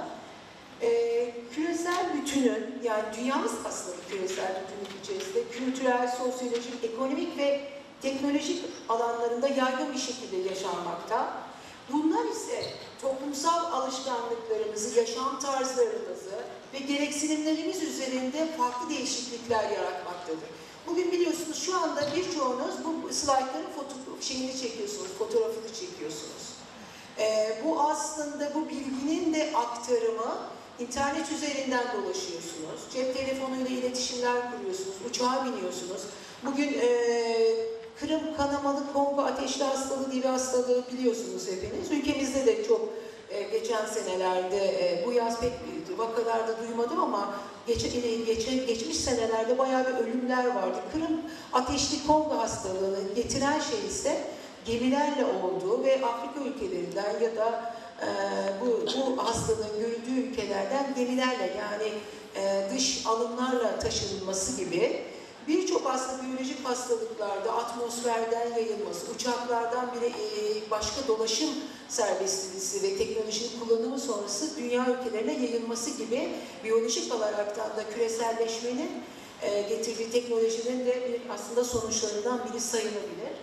Küresel bütünün, yani dünyamız aslında bir küresel bütünlük içerisinde kültürel, sosyolojik, ekonomik ve teknolojik alanlarında yaygın bir şekilde yaşanmakta. Bunlar ise toplumsal alışkanlıklarımızı, yaşam tarzlarımızı ve gereksinimlerimiz üzerinde farklı değişiklikler yaratmaktadır. Bugün biliyorsunuz şu anda birçoğunuz bu slaytların fotoğrafını çekiyorsunuz. Bu aslında bu bilginin de aktarımı, internet üzerinden dolaşıyorsunuz, cep telefonuyla iletişimler kuruyorsunuz, uçağa biniyorsunuz. Bugün Kırım kanamalı Kongo ateşli hastalığı diye bir hastalığı biliyorsunuz hepiniz. Ülkemizde de çok geçen senelerde, bu yaz pek vakalarda duymadım ama geçmiş senelerde bayağı bir ölümler vardı. Kırım ateşli Kongo hastalığını getiren şey ise gemilerle olduğu ve Afrika ülkelerinden ya da bu hastalığın görüldüğü ülkelerden gemilerle, yani dış alımlarla taşınması gibi birçok aslında biyolojik hastalıklarda atmosferden yayılması, uçaklardan başka dolaşım serbestisi ve teknolojinin kullanımı sonrası dünya ülkelerine yayılması gibi biyolojik olaraktan da küreselleşmenin getirdiği teknolojinin de aslında sonuçlarından biri sayılabilir.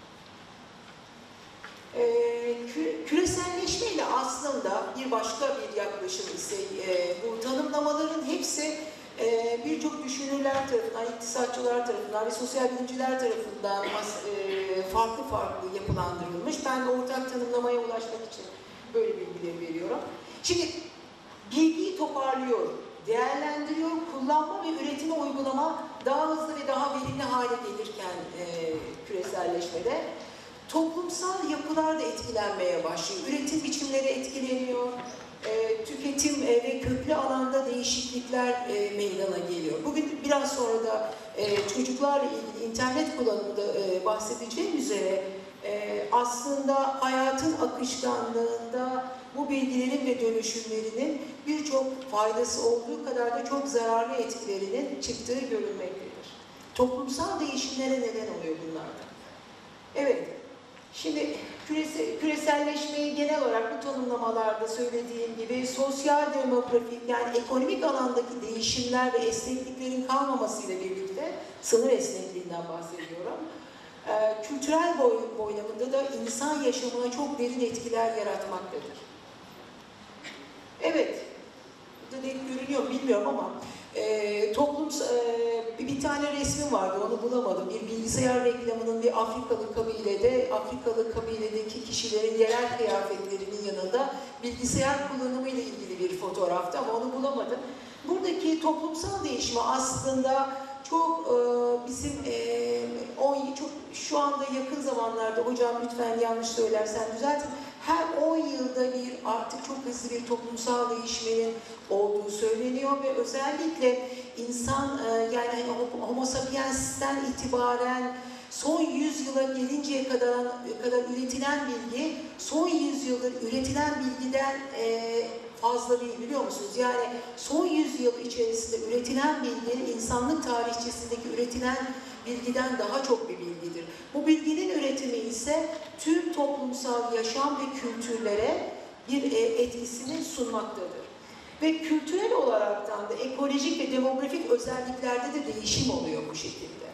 Küreselleşmeyle aslında bir başka bir yaklaşım ise bu tanımlamaların hepsi birçok düşünürler tarafından, iktisatçılar tarafından ve sosyal bilimciler tarafından farklı farklı yapılandırılmış. Ben de ortak tanımlamaya ulaşmak için böyle bilgileri veriyorum. Şimdi bilgiyi toparlıyor, değerlendiriyor, kullanma ve üretime uygulama daha hızlı ve daha verimli hale gelirken küreselleşmede toplumsal yapılar da etkilenmeye başlıyor. Üretim biçimleri etkileniyor, tüketim ve köklü alanda değişiklikler meydana geliyor. Bugün biraz sonra da çocuklarla ilgili internet kullanımında bahsedeceğim üzere aslında hayatın akışkanlığında bu bilgilerin ve dönüşümlerinin birçok faydası olduğu kadar da çok zararlı etkilerinin çıktığı görülmektedir. Toplumsal değişimlere neden oluyor bunlardan. Evet, şimdi küreselleşmeyi genel olarak bu tanımlamalarda söylediğim gibi sosyal demografik yani ekonomik alandaki değişimler ve esnekliklerin kalmamasıyla birlikte sınır esnekliğinden bahsediyorum. Kültürel boylamında da insan yaşamına çok derin etkiler yaratmaktadır. Evet, burada net görünüyor bilmiyorum ama bir tane resmi vardı, onu bulamadım. Bir bilgisayar reklamının bir Afrikalı kabiledeki kişilerin yerel kıyafetlerinin yanında bilgisayar kullanımı ile ilgili bir fotoğraftı ama onu bulamadım. Buradaki toplumsal değişimi aslında çok bizim şu anda yakın zamanlarda, hocam lütfen yanlış söylersem düzeltin, her 10 yılda bir artık çok hızlı bir toplumsal değişmenin olduğu söyleniyor ve özellikle insan yani Homo sapiens'ten itibaren son 100 yıla gelinceye kadar üretilen bilgi, son 100 yıldır üretilen bilgiden fazla değil, biliyor musunuz? Yani son 100 yıl içerisinde üretilen bilgi, insanlık tarihçesindeki üretilen bilgiden daha çok bir bilgidir. Bu bilginin üretimi ise tüm toplumsal yaşam ve kültürlere bir etkisini sunmaktadır. Ve kültürel olaraktan da ekolojik ve demografik özelliklerde de değişim oluyor bu şekilde.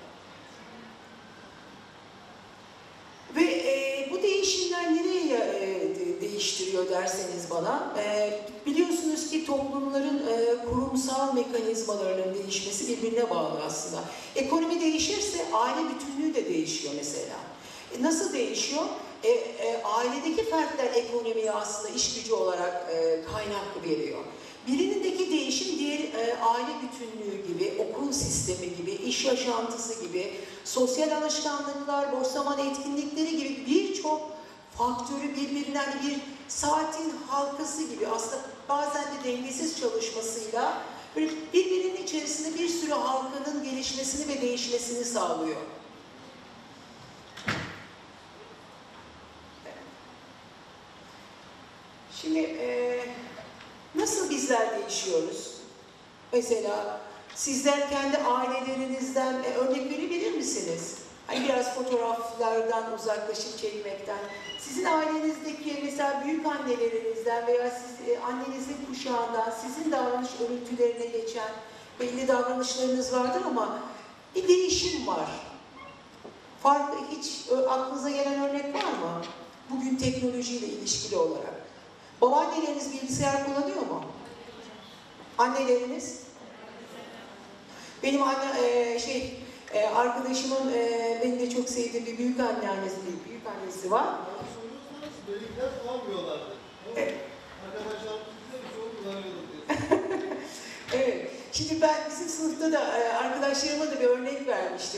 Ve bu değişimler nereye değiştiriyor derseniz bana, biliyorsunuz ki toplumların kurumsal mekanizmalarının değişmesi birbirine bağlı aslında. Ekonomi değişirse aile bütünlüğü de değişiyor mesela. Nasıl değişiyor? Ailedeki fertler ekonomiye aslında iş gücü olarak kaynak veriyor. Birindeki değişim diğer aile bütünlüğü gibi, okul sistemi gibi, iş yaşantısı gibi, sosyal alışkanlıklar, boş zaman etkinlikleri gibi birçok faktörü birbirinden bir saatin halkası gibi aslında bazen de dengesiz çalışmasıyla birbirinin içerisinde bir sürü halkanın gelişmesini ve değişmesini sağlıyor. Şimdi nasıl bizler değişiyoruz? Mesela sizler kendi ailelerinizden örnek verebilir misiniz? Hani biraz fotoğraflardan uzaklaşıp çekmekten. Sizin ailenizdeki mesela büyük annelerinizden veya annenizin kuşağından sizin davranış örüntülerine geçen belli davranışlarınız vardır ama bir değişim var. Farklı hiç aklınıza gelen örnek var mı? Bugün teknolojiyle ilişkili olarak. Babaanneleriniz bilgisayar kullanıyor mu? Anneleriniz? Benim arkadaşımın benim de çok sevdiğim bir büyük annesi var. Beylikler kullanmıyorlardı. Evet. Arkadaşlar bize çok kullanıyorduk diye. Evet. Şimdi ben bizim sınıfta da arkadaşlarıma da bir örnek vermiştim.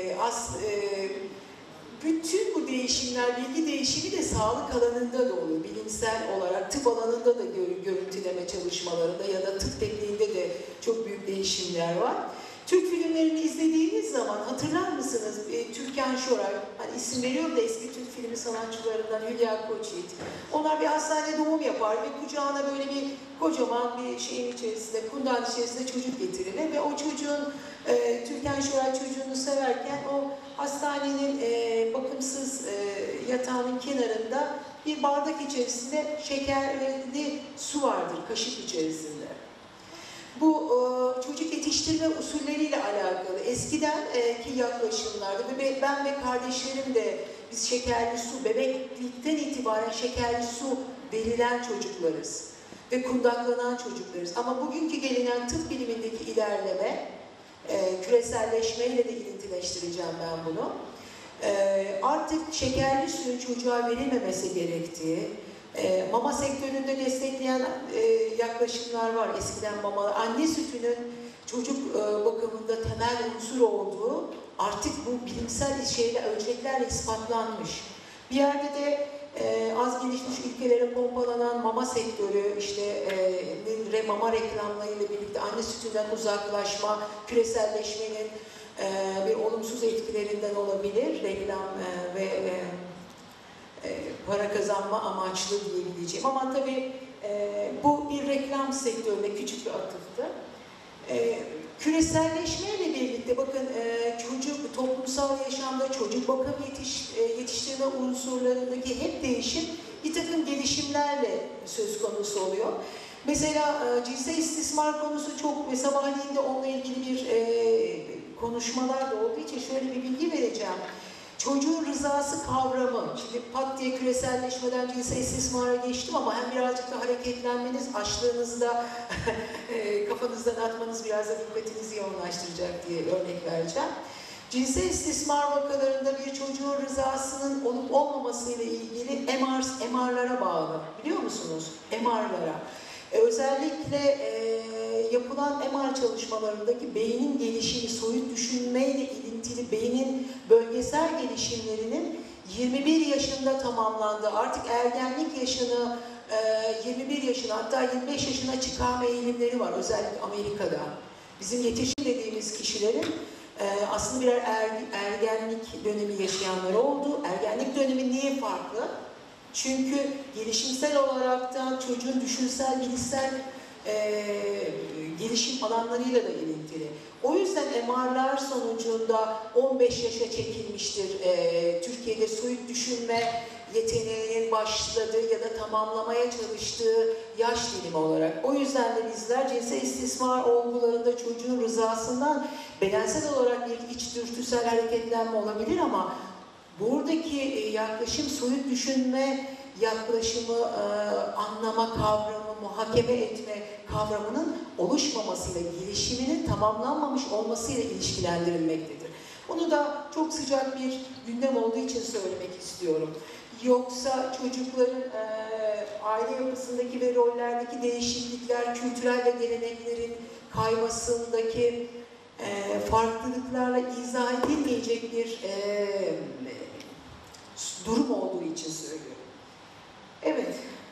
Bütün bu değişimler, bilgi değişimi de sağlık alanında da oluyor. Bilimsel olarak tıp alanında da görüntüleme çalışmalarında ya da tıp tekniğinde de çok büyük değişimler var. Türk filmlerini izlediğiniz zaman hatırlar mısınız? Türkan Şoray, hani isim veriyorum da eski Türk filmi sanatçılarından Hülya Koçyiğit. Onlar bir hastanede doğum yapar ve kucağına böyle bir kocaman bir şeyin içerisinde, kundan içerisinde çocuk getirirler ve o çocuğun, Türkan Şoray çocuğunu severken o hastanenin bakımsız yatağının kenarında bir bardak içerisinde şekerli su vardır, kaşık içerisinde. Bu çocuk yetiştirme usulleriyle alakalı eskiden ki yaklaşımlarda ve ben ve kardeşlerim de biz şekerli su, bebeklikten itibaren şekerli su verilen çocuklarız. ve kundaklanan çocuklarız. Ama bugünkü gelinen tıp bilimindeki ilerleme, küreselleşmeyle de ilintileştireceğim ben bunu. Artık şekerli suyun çocuğa verilmemesi gerektiği, mama sektöründe destekleyen yaklaşımlar var. Eskiden mama, anne sütünün çocuk bakımında temel unsur olduğu artık bu bilimsel ölçeklerle ispatlanmış. Bir yerde de az gelişmiş ülkelere pompalanan mama sektörü, mama reklamlarıyla birlikte anne sütünden uzaklaşma, küreselleşmenin bir olumsuz etkilerinden olabilir, reklam ve para kazanma amaçlı diyebileceğim. Ama tabii bu bir reklam sektörüne küçük bir atıftı. Küreselleşmeyle birlikte bakın çocuk, toplumsal yaşamda çocuk bakım yetiştirme unsurlarındaki hep değişim bir takım gelişimlerle söz konusu oluyor. Mesela cinsel istismar konusu çok ve sabahleyin de onunla ilgili bir konuşmalar da olduğu için şöyle bir bilgi vereceğim. Çocuğun rızası kavramı, şimdi pat diye küreselleşmeden cinsel istismara geçtim ama hem birazcık da hareketlenmeniz, açlığınızı da kafanızdan atmanız biraz da dikkatinizi yoğunlaştıracak diye örnek vereceğim. Cinsel istismar vakalarında bir çocuğun rızasının olup olmamasıyla ilgili MR'lara bağlı. Biliyor musunuz? MR'lara. Özellikle yapılan MR çalışmalarındaki beynin gelişimi, soyut düşünmeyle ilintili beynin bölgesel gelişimlerinin 21 yaşında tamamlandığı, artık ergenlik yaşını 21 yaşına hatta 25 yaşına çıkarma eğilimleri var özellikle Amerika'da. Bizim yetişkin dediğimiz kişilerin aslında birer ergenlik dönemi yaşayanlar oldu. Ergenlik dönemi niye farklı? Çünkü gelişimsel olaraktan çocuğun düşünsel, bilişsel gelişim alanlarıyla da ilintili. O yüzden MR'lar sonucunda 15 yaşa çekilmiştir. Türkiye'de soyut düşünme yeteneğinin başladığı ya da tamamlamaya çalıştığı yaş dilimi olarak. O yüzden de bizler cinsel istismar olgularında çocuğun rızasından bedensel olarak bir içdürtüsel hareketlenme olabilir ama buradaki yaklaşım soyut düşünme yaklaşımı, anlama kavramı, muhakeme etme kavramının oluşmamasıyla, gelişiminin tamamlanmamış olmasıyla ilişkilendirilmektedir. Bunu da çok sıcak bir gündem olduğu için söylemek istiyorum. Yoksa çocukların aile yapısındaki ve rollerdeki değişiklikler, kültürel ve geleneklerin kaymasındaki farklılıklarla izah edilmeyecek bir durum olduğu için söylüyorum. Evet.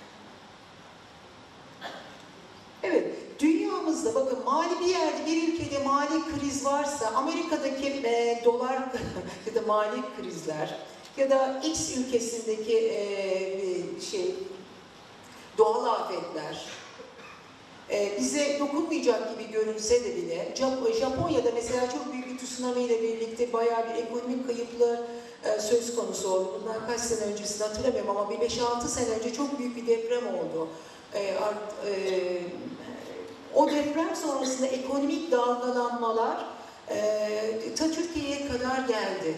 Evet, dünyamızda bakın bir yerde, bir ülkede mali kriz varsa, Amerika'daki dolar ya da mali krizler ya da X ülkesindeki doğal afetler bize dokunmayacak gibi görünse de bile, Japonya'da mesela çok büyük bir tsunami ile birlikte bayağı bir ekonomik kayıplar söz konusu oldu. Bundan kaç sene öncesini hatırlamıyorum ama bir 5-6 sene önce çok büyük bir deprem oldu. O deprem sonrasında ekonomik dalgalanmalar ta Türkiye'ye kadar geldi.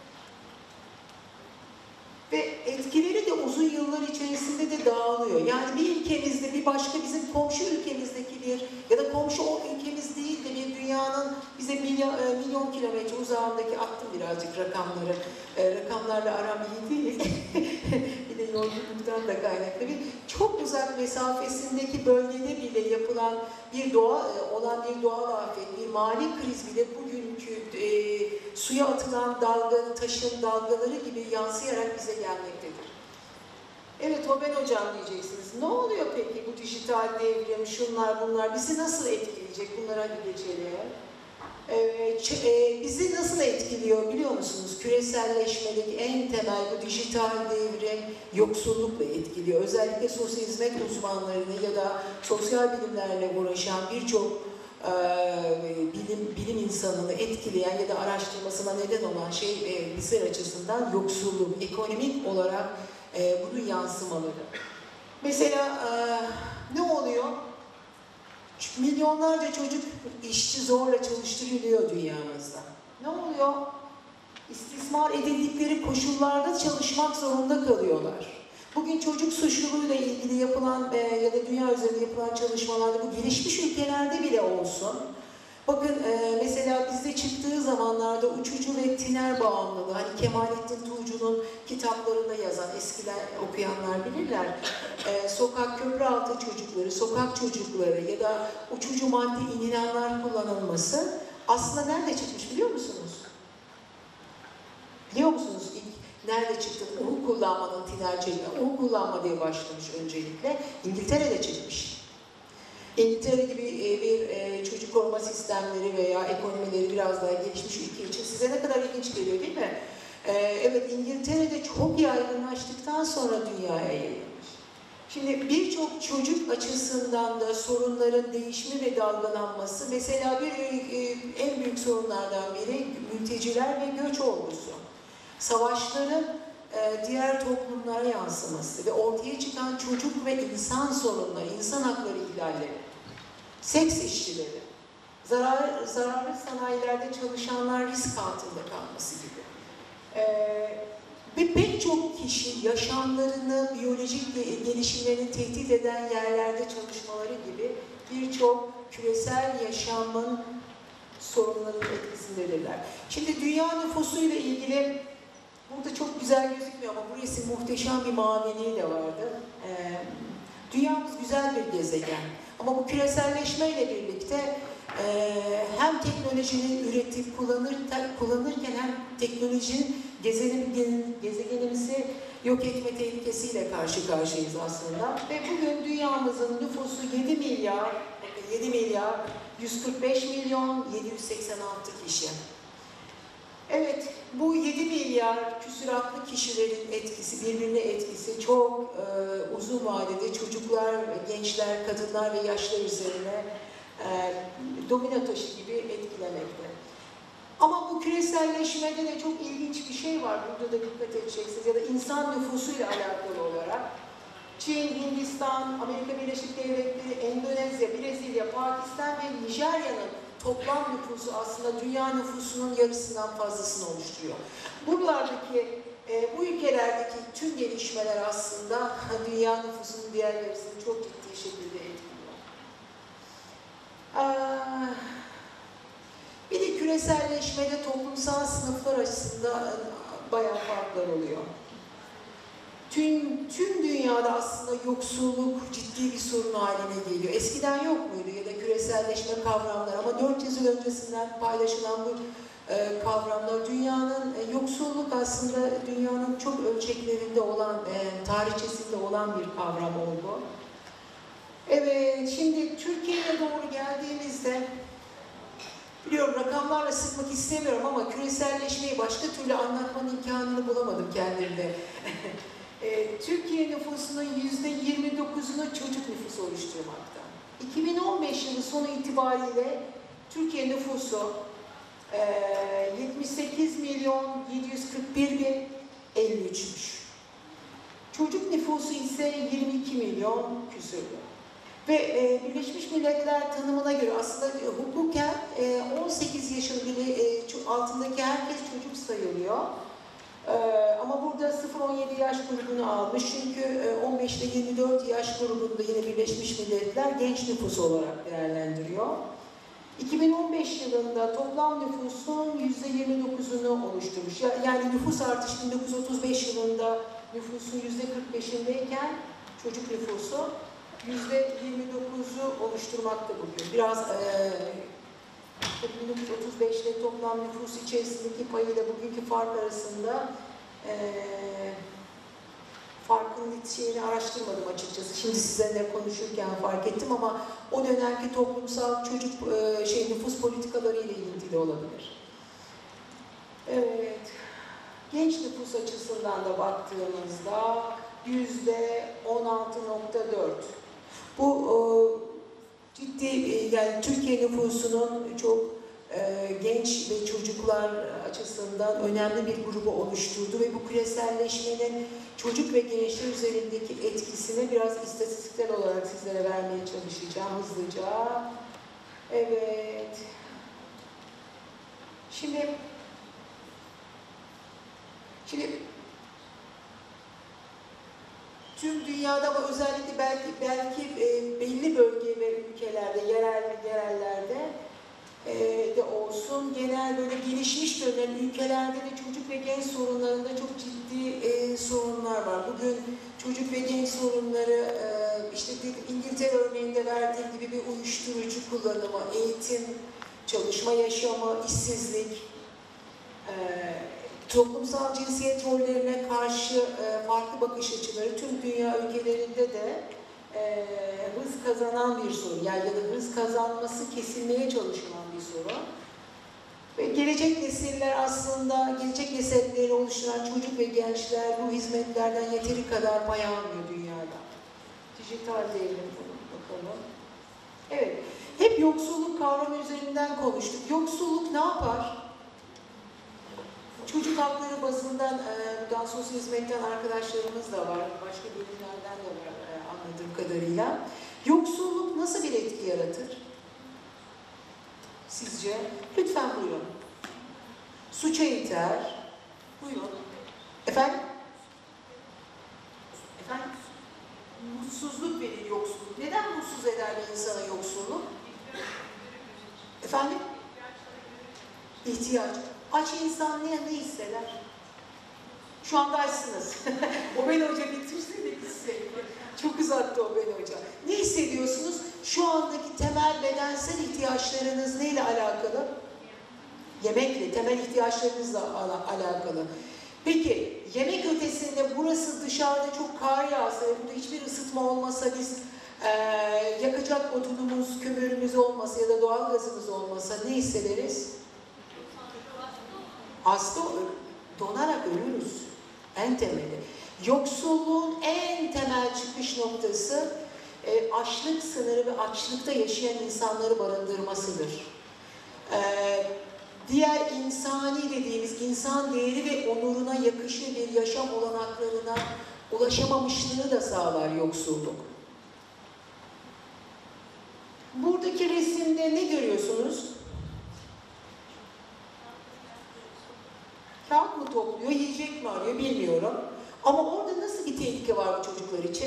Ve etkileri de uzun yıllar içerisinde de dağılıyor. Yani bir ülkemizde bir başka bizim komşu ülkemizdeki bir ya da komşu o ülkemiz değil de bir dünyanın bize milyon kilometre uzağındaki, attım birazcık rakamları, rakamlarla aram iyi değil. Bir de yolculuktan da kaynaklı bir çok uzak mesafesindeki bölgede bile yapılan bir doğal afet, bir mali kriz bile bugünkü suya atılan taşın dalgaları gibi yansıyarak bize gelmektedir. Evet, Hoben hocam diyeceksiniz. Ne oluyor peki bu dijital devrim, şunlar bunlar bizi nasıl etkileyecek? Bunlara bir geçelim. Bizi nasıl etkiliyor biliyor musunuz? Küreselleşmedeki en temel bu dijital devrim yoksullukla etkiliyor. Özellikle sosyal hizmet uzmanlarını ya da sosyal bilimlerle uğraşan birçok bilim insanını etkileyen ya da araştırmasına neden olan bizler açısından yoksulluk, ekonomik olarak bunun yansımaları. Mesela ne oluyor? Milyonlarca çocuk işçi zorla çalıştırılıyor dünyamızda. Ne oluyor? İstismar edildikleri koşullarda çalışmak zorunda kalıyorlar. Bugün çocuk suçluluğuyla ilgili yapılan ya da dünya üzerinde yapılan çalışmalarda bu gelişmiş ülkelerde bile olsun. Bakın mesela bizde çıktığı zamanlarda uçucu ve tiner bağımlılığı, hani Kemalettin Tuğcu'nun kitaplarında yazan, eskiden okuyanlar bilirler. Sokak köprü altı çocukları, sokak çocukları ya da uçucu madde inilenler kullanılması aslında nerede çıkmış biliyor musunuz? Biliyor musunuz ilk nerede çıktı? Uhu kullanmanın tinerciyle, uhu kullanma diye başlamış öncelikle. İngiltere'de çıkmış. İngiltere gibi bir çocuk koruma sistemleri veya ekonomileri biraz daha gelişmiş ülke için size ne kadar ilginç geliyor değil mi? Evet, İngiltere'de çok yaygınlaştıktan sonra dünyaya yayılmış. Şimdi birçok çocuk açısından da sorunların değişimi ve dalgalanması, mesela en büyük sorunlardan biri mülteciler ve göç olgusu. Savaşların diğer toplumlara yansıması ve ortaya çıkan çocuk ve insan sorunları, insan hakları ihlalleri, seks işçileri, zararlı sanayilerde çalışanlar risk altında kalması gibi. Ve pek çok kişi yaşamlarını, biyolojik gelişimlerini tehdit eden yerlerde çalışmaları gibi birçok küresel yaşamın sorunlarının etkisindedirler. Şimdi dünya nüfusuyla ilgili burada çok güzel gözükmüyor ama bu resim muhteşem bir maviliği de vardı. Dünyamız güzel bir gezegen. Ama bu küreselleşmeyle birlikte hem teknolojinin üretip kullanırken hem teknolojinin gezegenimizi yok etme tehlikesiyle karşı karşıyayız aslında. Ve bugün dünyamızın nüfusu 7 milyar 145 milyon 786 kişi. Evet, bu 7 milyar küsuratlı kişilerin etkisi, birbirine etkisi çok uzun vadede çocuklar, gençler, kadınlar ve yaşlar üzerine domino taşı gibi etkilemekte. Ama bu küreselleşmede de çok ilginç bir şey var, burada da dikkat edeceksiniz ya da insan nüfusuyla alakalı olarak. Çin, Hindistan, Amerika Birleşik Devletleri, Endonezya, Brezilya, Pakistan ve Nijerya'nın toplam nüfusu aslında dünya nüfusunun yarısından fazlasını oluşturuyor. Buralardaki, bu ülkelerdeki tüm gelişmeler aslında dünya nüfusunun diğer yarısını çok ciddi şekilde etkiliyor. Bir de küreselleşmede toplumsal sınıflar açısından bayağı farklar oluyor. Tüm dünyada aslında yoksulluk ciddi bir sorun haline geliyor. Eskiden yok muydu ya da küreselleşme kavramları ama 400 yıl öncesinden paylaşılan bu kavramlar dünyanın yoksulluk aslında dünyanın çok ölçeklerinde olan, tarihçesinde olan bir kavram oldu. Evet, şimdi Türkiye'ye doğru geldiğimizde biliyorum rakamlarla sıkmak istemiyorum ama küreselleşmeyi başka türlü anlatmanın imkanını bulamadım kendimde. Türkiye nüfusunun %29'unu çocuk nüfusu oluşturmakta. 2015 yılı sonu itibariyle Türkiye nüfusu 78 milyon 741 bin 53'müş. Çocuk nüfusu ise 22 milyon küsürdü. Ve Birleşmiş Milletler tanımına göre aslında hukuken 18 yaşın bile altındaki herkes çocuk sayılıyor. Ama burada 0-17 yaş grubunu almış çünkü 15 ile 24 yaş grubunda yine Birleşmiş Milletler genç nüfus olarak değerlendiriyor. 2015 yılında toplam nüfusun %29'unu oluşturmuş. Yani nüfus artışı 1935 yılında nüfusun %45'indeyken çocuk nüfusu %29'u oluşturmakta bugün. Biraz 1935'te toplam nüfus içerisindeki payıyla bugünkü fark arasında farkın şeyini araştırmadım açıkçası. Şimdi sizinle konuşurken fark ettim ama o dönemki toplumsal nüfus politikaları ile ilgili olabilir. Evet. Genç nüfus açısından da baktığımızda %16.4. Bu ciddi yani Türkiye nüfusunun çok genç ve çocuklar açısından önemli bir grubu oluşturdu ve bu küreselleşmenin çocuk ve gençler üzerindeki etkisini biraz istatistiksel olarak sizlere vermeye çalışacağım hızlıca. Evet. Şimdi tüm dünyada ama özellikle belki belli bölge ve ülkelerde, yerellerde de olsun, genel böyle gelişmiş dönem ülkelerde de çocuk ve genç sorunlarında çok ciddi sorunlar var. Bugün çocuk ve genç sorunları işte İngiltere örneğinde verdiğim gibi bir uyuşturucu kullanımı, eğitim, çalışma yaşamı, işsizlik, toplumsal cinsiyet rollerine karşı farklı bakış açıları tüm dünya ülkelerinde de hız kazanan bir sorun. Yani ya da hız kazanması kesilmeye çalışılan bir sorun. Ve gelecek nesiller aslında, gelecek nesilleri oluşturan çocuk ve gençler bu hizmetlerden yeteri kadar pay almıyor dünyada. Dijital devrim bakalım. Evet, hep yoksulluk kavramı üzerinden konuştuk. Yoksulluk ne yapar? Çocuk hakları bazından, buradan sosyal hizmetten arkadaşlarımız da var, başka bölümlerden de var anladığım kadarıyla. Yoksulluk nasıl bir etki yaratır? Sizce? Lütfen buyurun. Suça iter. Buyurun. Efendim? Efendim? Mutsuzluk verir yoksulluk. Neden mutsuz eder bir insana yoksulluk? Efendim? İhtiyaç. Aç insan ne hisseder? Şu anda açsınız. Oben Hoca bitirsin de size. Çok uzattı Oben Hoca. Ne hissediyorsunuz? Şu andaki temel bedensel ihtiyaçlarınız neyle alakalı? Yemekle, temel ihtiyaçlarınızla alakalı. Peki, yemek ötesinde burası dışarıda çok kar yağsa ve burada hiçbir ısıtma olmasa, biz yakacak odunumuz, kömürümüz olmasa ya da doğal gazımız olmasa ne hissederiz? Hasta donarak ölürüz. En temeli. Yoksulluğun en temel çıkış noktası açlık sınırı ve açlıkta yaşayan insanları barındırmasıdır. Diğer insani dediğimiz insan değeri ve onuruna yakışır bir yaşam olanaklarına ulaşamamışlığını da sağlar yoksulluk. Buradaki resimde ne görüyorsunuz? Kağıt mı topluyor, yiyecek mi arıyor bilmiyorum. Ama orada nasıl bir tehlike var bu çocuklar için?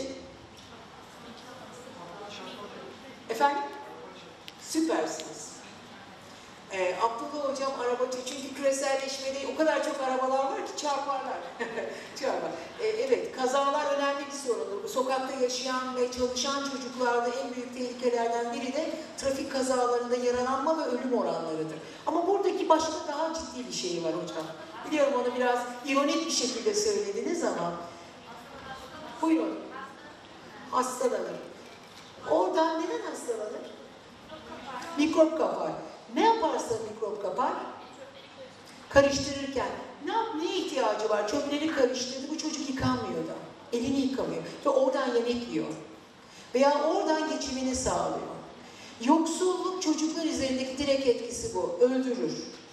Efendim? Süpersiniz. Abdullah Hocam arabacı, çünkü küreselleşmede o kadar çok arabalar var ki çarparlar. Çarpar. Evet, kazalar önemli bir sorundur. Bu sokakta yaşayan ve çalışan çocuklarda en büyük tehlikelerden biri de trafik kazalarında yaralanma ve ölüm oranlarıdır. Ama buradaki başka daha ciddi bir şey var hocam. Biliyorum onu biraz ironik bir şekilde söylediniz ama. Buyurun. Hastalanır. Oradan neden hastalanır? Mikrop kapar. Ne yaparsa mikrop kapar? Karıştırırken. Neye ihtiyacı var? Çöpleri karıştırdı, bu çocuk yıkanmıyor da. Elini yıkamıyor. Ve oradan yemek yiyor. Veya oradan geçimini sağlıyor. Yoksulluk çocuklar üzerindeki direkt etkisi bu. Öldürür.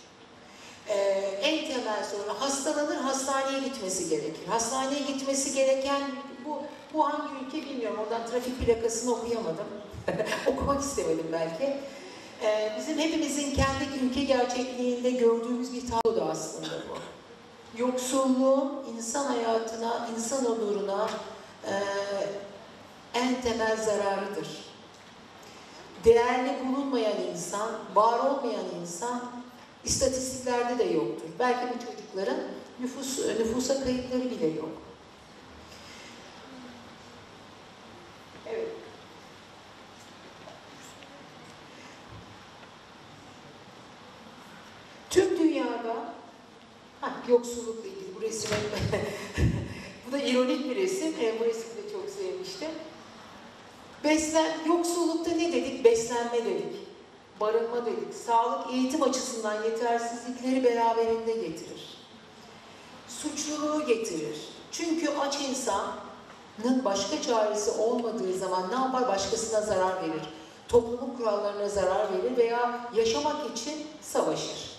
En temel sorun, hastalanır, hastaneye gitmesi gerekir. Hastaneye gitmesi gereken, bu hangi ülke bilmiyorum, oradan trafik plakasını okuyamadım. Okumak istemedim belki. Bizim hepimizin kendi ülke gerçekliğinde gördüğümüz bir tablo da aslında bu. Yoksulluğun insan hayatına, insan onuruna en temel zararıdır. Değerli bulunmayan insan, var olmayan insan istatistiklerde de yoktur. Belki bu çocukların nüfusa kayıtları bile yok. Evet. Tüm dünyada, yoksullukla ilgili bu resim, bu da ironik bir resim, bu resmi de çok sevmiştim. Yoksullukta ne dedik? Beslenme dedik, barınma dedik, sağlık, eğitim açısından yetersizlikleri beraberinde getirir. Suçluluğu getirir. Çünkü aç insanın başka çaresi olmadığı zaman ne yapar? Başkasına zarar verir. Toplumun kurallarına zarar verir veya yaşamak için savaşır.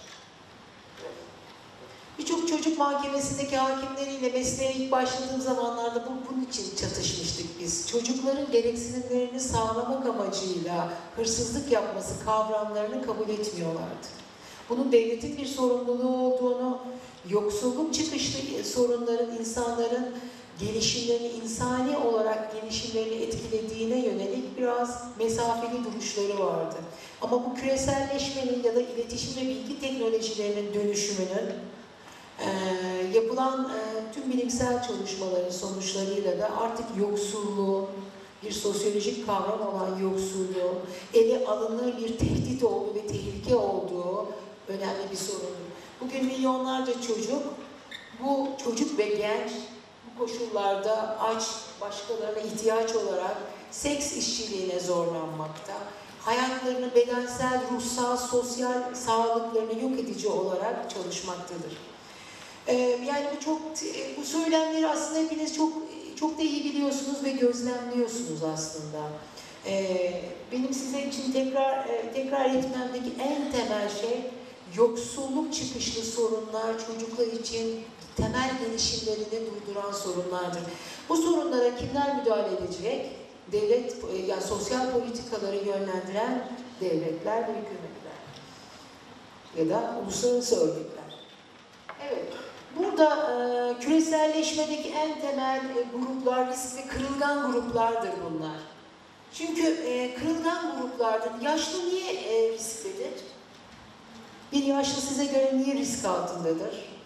Birçok çocuk mahkemesindeki hakimleriyle mesleğe ilk başladığım zamanlarda bunun için çatışmıştık biz. Çocukların gereksinimlerini sağlamak amacıyla hırsızlık yapması kavramlarını kabul etmiyorlardı. Bunun devletin bir sorumluluğu olduğunu, yoksulluk çıkışlı sorunların insanların gelişimlerini, insani olarak gelişimlerini etkilediğine yönelik biraz mesafeli duruşları vardı. Ama bu küreselleşmenin ya da iletişim ve bilgi teknolojilerinin dönüşümünün yapılan tüm bilimsel çalışmaların sonuçlarıyla da artık yoksulluğu, bir sosyolojik kavram olan yoksulluğu, ele alınır bir tehdit olduğu ve tehlike olduğu önemli bir sorundur. Bugün milyonlarca bu çocuk ve genç bu koşullarda aç, başkalarına ihtiyaç olarak seks işçiliğine zorlanmakta. Hayatlarını bedensel, ruhsal, sosyal sağlıklarını yok edici olarak çalışmaktadır. Yani bu söylemleri aslında hepiniz çok da iyi biliyorsunuz ve gözlemliyorsunuz aslında. Benim sizin için tekrar etmemdeki en temel şey, yoksulluk çıkışlı sorunlar çocuklar için temel gelişimlerini durduran sorunlardır. Bu sorunlara kimler müdahale edecek? Devlet, yani sosyal politikaları yönlendiren devletler ve hükümetler ya da uluslararası örgütler. Evet, burada küreselleşmedeki en temel gruplar risk ve kırılgan gruplardır bunlar. Çünkü kırılgan gruplardır. Yaşlı niye risklidir? Bir yaşlı size göre niye risk altındadır?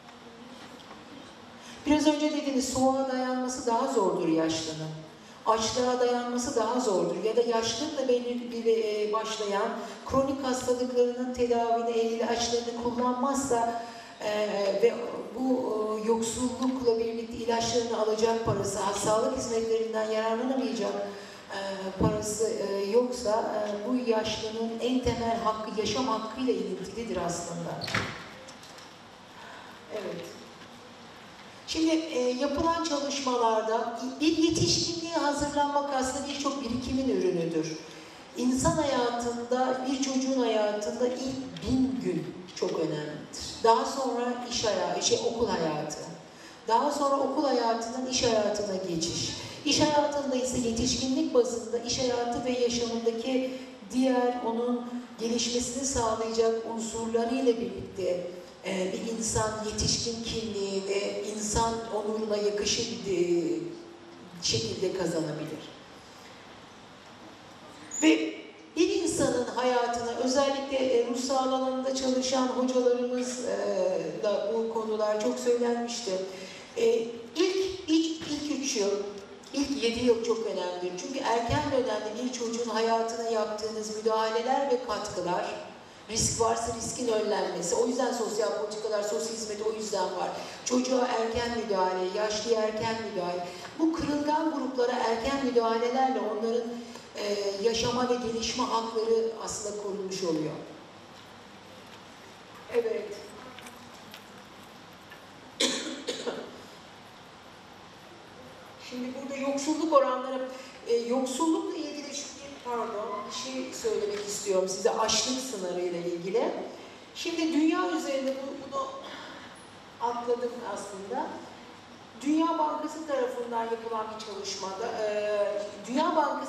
Biraz önce dediniz, soğuğa dayanması daha zordur yaşlının. Açlığa dayanması daha zordur. Ya da yaşlılıkla başlayan kronik hastalıklarının tedavine el ilaçlarını kullanmazsa ve bu yoksullukla birlikte ilaçlarını alacak parası, sağlık hizmetlerinden yararlanamayacak parası yoksa bu yaşlının en temel hakkı, yaşam hakkıyla ilintilidir aslında. Evet. Şimdi yapılan çalışmalarda bir yetişkinliğe hazırlanmak aslında birçok birikimin ürünüdür. İnsan hayatında, bir çocuğun hayatında ilk 1000 gün çok önemlidir. Daha sonra okul hayatı. Daha sonra okul hayatından iş hayatına geçiş. İş hayatında ise yetişkinlik bazında iş hayatı ve yaşamındaki diğer onun gelişmesini sağlayacak unsurlarıyla birlikte bir insan yetişkin kimliğini insan onuruna yakışır bir şekilde kazanabilir. Ve bir insanın hayatına, özellikle ruhsal alanında çalışan hocalarımız da bu konular çok söylenmişti. İlk 3 yıl, ilk 7 yıl çok önemlidir. Çünkü erken dönemde bir çocuğun hayatına yaptığınız müdahaleler ve katkılar, risk varsa riskin önlenmesi. O yüzden sosyal politikalar, sosyal hizmet o yüzden var. Çocuğa erken müdahale, yaşlıya erken müdahale. Bu kırılgan gruplara erken müdahalelerle onların yaşama ve gelişme hakları aslında korunmuş oluyor. Evet. Şimdi burada yoksulluk oranları, yoksullukla ilgili bir şey söylemek istiyorum size açlık sınırıyla ilgili. Şimdi dünya üzerinde bunu atladım aslında. Dünya Bankası tarafından yapılan bir çalışmada, Dünya Bankası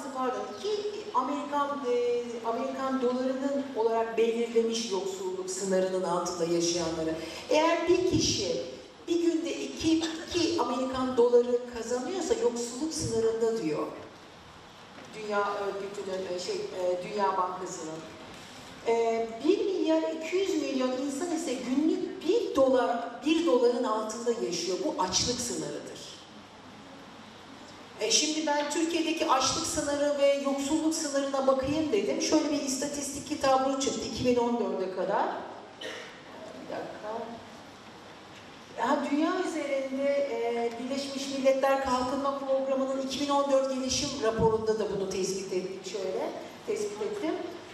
Amerikan dolarının olarak belirlemiş yoksulluk sınırının altında yaşayanları. Eğer bir kişi bir günde 2 Amerikan doları kazanıyorsa yoksulluk sınırında diyor. Dünya Örgütü'nün, Dünya Bankası'nın. 1 milyar 200 milyon insan ise günlük 1 doların altında yaşıyor. Bu açlık sınırıdır. Şimdi ben Türkiye'deki açlık sınırı ve yoksulluk sınırına bakayım dedim. Şöyle bir istatistik tablo çıktı 2014'e kadar. Bir dakika. Dünya üzerinde Birleşmiş Milletler Kalkınma Programı'nın 2014 gelişim raporunda da bunu tespit ettim.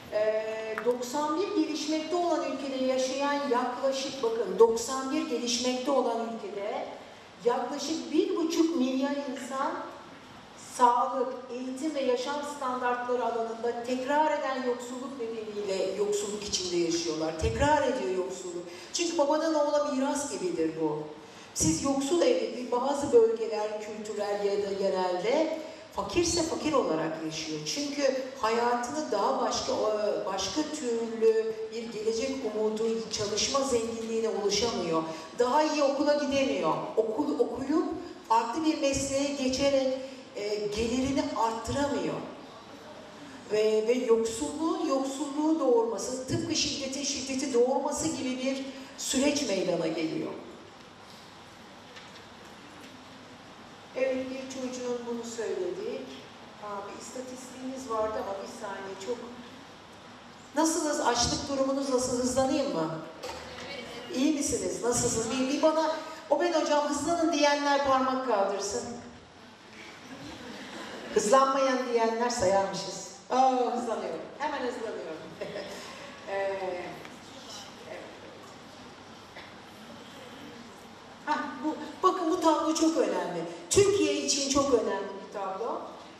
91 gelişmekte olan ülkede yaşayan yaklaşık, 91 gelişmekte olan ülkede yaklaşık 1,5 milyar insan sağlık, eğitim ve yaşam standartları alanında tekrar eden yoksulluk nedeniyle yoksulluk içinde yaşıyorlar. Tekrar ediyor yoksulluk. Çünkü babadan oğula miras gibidir bu. Siz yoksul bazı bölgeler, kültürel ya da genelde fakirse fakir olarak yaşıyor. Çünkü hayatını daha başka türlü bir gelecek umudu, çalışma zenginliğine ulaşamıyor. Daha iyi okula gidemiyor. Okuyup farklı bir mesleğe geçerek gelirini arttıramıyor. Ve yoksulluğu doğurması, tıpkı şiddeti doğurması gibi bir süreç meydana geliyor. Evet, bir çocuğun bunu söyledik. Bir istatistiğimiz vardı ama bir saniye çok... Nasılsınız? Açlık durumunuz nasıl? Hızlanayım mı? İyi misiniz? Nasılsınız? Bir bana, o ben hocam hızlanın diyenler parmak kaldırsın. Hızlanmayan diyenler sayarmışız. Hızlanıyorum. Hemen hızlanıyorum. Evet. Bakın bu tablo çok önemli. Türkiye için çok önemli bir tablo.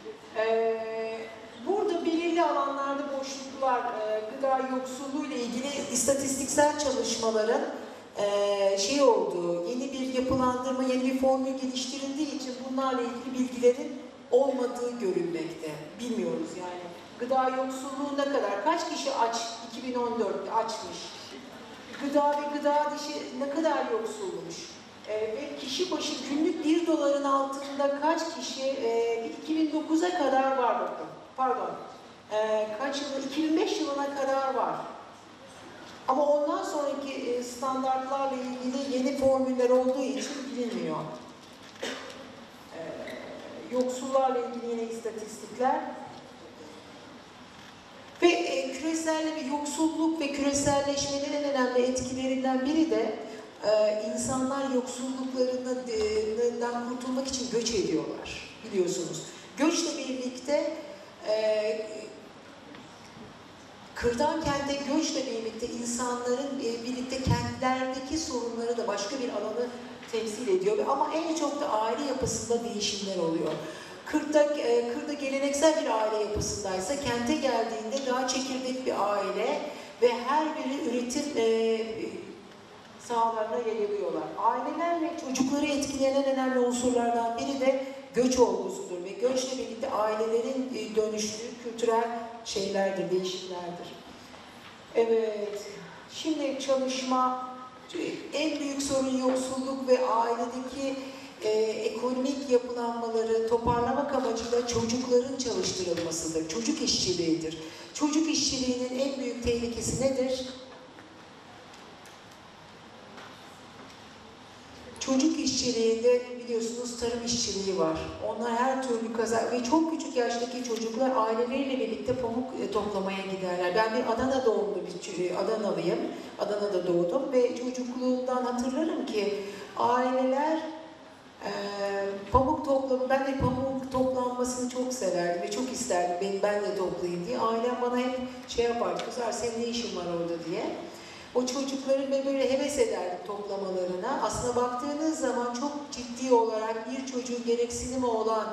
Burada belirli alanlarda boşluklar, gıda yoksulluğu ile ilgili istatistiksel çalışmaların olduğu, yeni bir yapılandırma, yeni bir formül geliştirildiği için bunlarla ilgili bilgilerin olmadığı görülmekte. Bilmiyoruz yani. Gıda yoksulluğu ne kadar? Kaç kişi aç? 2014'te açmış. Gıda ve gıda dışı ne kadar yoksulmuş? Ve kişi başı günlük $1 altında kaç kişi 2009'a kadar var bakın. Pardon. Kaç yıl? 2005 yılına kadar var. Ama ondan sonraki standartlarla ilgili yeni formüller olduğu için bilinmiyor. Yoksullarla ilgili yine istatistikler. Ve yoksulluk ve küreselleşmenin en önemli etkilerinden biri de insanlar yoksulluklarından kurtulmak için göç ediyorlar, biliyorsunuz. Göçle birlikte, kırdan kente göçle birlikte insanların birlikte kentlerdeki sorunları da başka bir alanı temsil ediyor. Ama en çok da aile yapısında değişimler oluyor. Kırda geleneksel bir aile yapısındaysa kente geldiğinde daha çekirdek bir aile ve her biri üretim sahalarına yayılıyorlar. Aileler ve çocukları etkileyen en önemli unsurlardan biri de göç olgusudur ve göçle birlikte ailelerin dönüştüğü kültürel şeylerdir, değişimlerdir. Evet, şimdi çalışma, en büyük sorun yoksulluk ve ailedeki ekonomik yapılanmaları toparlamak amacıyla çocukların çalıştırılmasıdır. Çocuk işçiliğidir. Çocuk işçiliğinin en büyük tehlikesi nedir? Çocuk işçiliğinde biliyorsunuz tarım işçiliği var. Onlar her türlü ve çok küçük yaştaki çocuklar aileleriyle birlikte pamuk toplamaya giderler. Ben bir Adana doğumlu bir Adanalıyım. Adana'da doğdum ve çocukluğumdan hatırlarım ki aileler pamuk toplamı, ben de pamuk toplanmasını çok severdim ve çok isterdim ben de toplayayım diye. Ailem bana hep yapardı, kızar senin ne işin var orada diye. O çocukların böyle heves ederdim toplamalarına. Aslında baktığınız zaman çok ciddi olarak bir çocuğun gereksinimi olan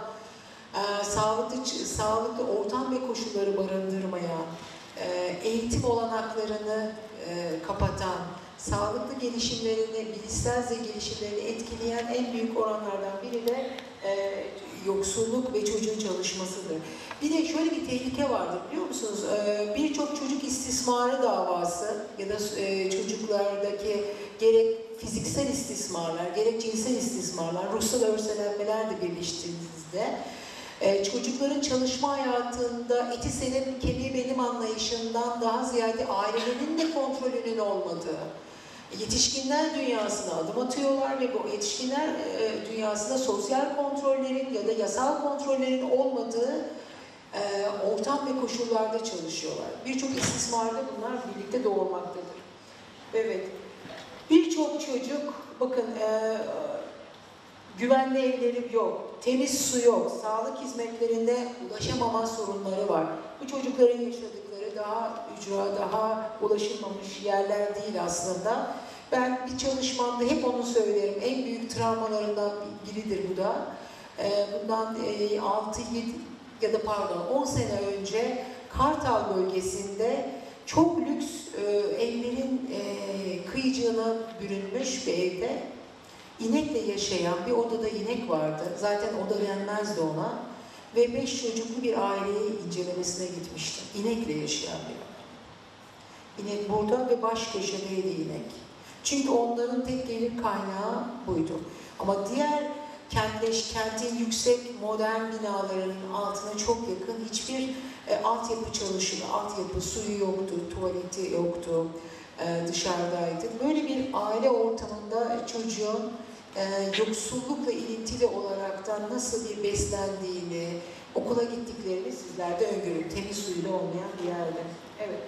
sağlıklı ortam ve koşulları barındırmaya, eğitim olanaklarını kapatan, sağlıklı gelişimlerini, bilişsel gelişimlerini etkileyen en büyük oranlardan biri de yoksulluk ve çocuğun çalışmasıdır. Bir de şöyle bir tehlike vardır biliyor musunuz? Birçok çocuk istismarı davası ya da çocuklardaki gerek fiziksel istismarlar, gerek cinsel istismarlar, ruhsal örselenmeler de birleştiğinizde çocukların çalışma hayatında eti senin, kemiği benim anlayışından daha ziyade ailelerinin de kontrolünün olmadığı, yetişkinler dünyasına adım atıyorlar ve bu yetişkinler dünyasında sosyal kontrollerin ya da yasal kontrollerin olmadığı ortam ve koşullarda çalışıyorlar. Birçok istismarda bunlar birlikte doğurmaktadır. Evet, birçok çocuk, bakın güvenli evleri yok, temiz su yok, sağlık hizmetlerinde ulaşamama sorunları var. Bu çocukların yaşadıkları daha ücra, daha ulaşılmamış yerler değil aslında. Ben bir çalışmamda hep onu söylerim, en büyük travmalarından biridir bu da. Bundan 10 sene önce Kartal bölgesinde çok lüks evlerin kıyıcığına bürünmüş bir evde inekle yaşayan bir odada inek vardı. Zaten oda denmezdi ona. ve 5 çocuklu bir aileyi incelemesine gitmiştim. İnekle yaşayan bir aile. İnek burada ve baş köşedeydi inek. Çünkü onların tek gelir kaynağı buydu. Ama diğer kentin yüksek modern binalarının altına çok yakın hiçbir altyapı çalışıyor. Altyapı, suyu yoktu, tuvaleti yoktu, dışarıdaydı. Böyle bir aile ortamında çocuğun yoksullukla ilintili olaraktan nasıl bir beslendiğini, okula gittiklerini sizler de öngörün. Temiz suyla olmayan bir yerde. Evet.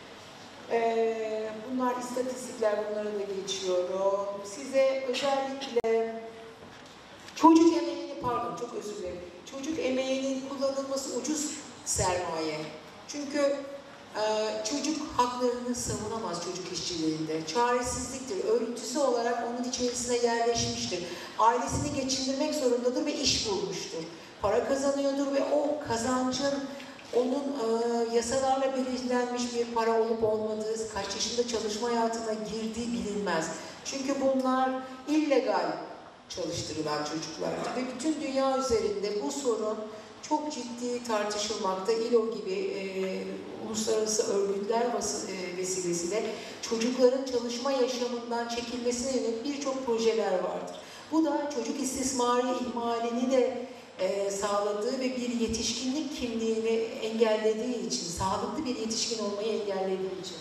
Bunlar istatistikler, bunları da geçiyorum. Size özellikle çocuk emeğini, pardon çok özür dilerim. Çocuk emeğinin kullanılması ucuz sermaye. Çünkü çocuk haklarını savunamaz çocuk işçiliğinde. Çaresizliktir. Örüntüsü olarak onun içerisine yerleşmiştir. Ailesini geçindirmek zorundadır ve iş bulmuştur. Para kazanıyordur ve o kazancın onun yasalarla belirlenmiş bir para olup olmadığı, kaç yaşında çalışma hayatına girdiği bilinmez. Çünkü bunlar illegal çalıştırılan çocuklardır ve bütün dünya üzerinde bu sorun çok ciddi tartışılmakta. ILO gibi uluslararası örgütler vesilesiyle çocukların çalışma yaşamından çekilmesine yönelik birçok projeler vardır. Bu da çocuk istismarı ihmalini de sağladığı ve bir yetişkinlik kimliğini engellediği için, sağlıklı bir yetişkin olmayı engellediği için.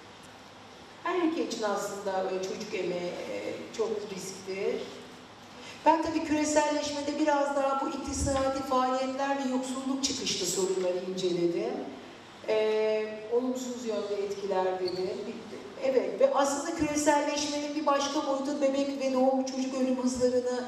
Her ülke için aslında çocuk emeği çok riskli. Ben tabii küreselleşmede biraz daha bu iktisadi faaliyetler ve yoksulluk çıkışlı sorunları inceledim. Olumsuz yönde etkiler dedim. Evet ve aslında küreselleşmenin bir başka boyutu bebek ve doğum çocuk ölüm hızlarının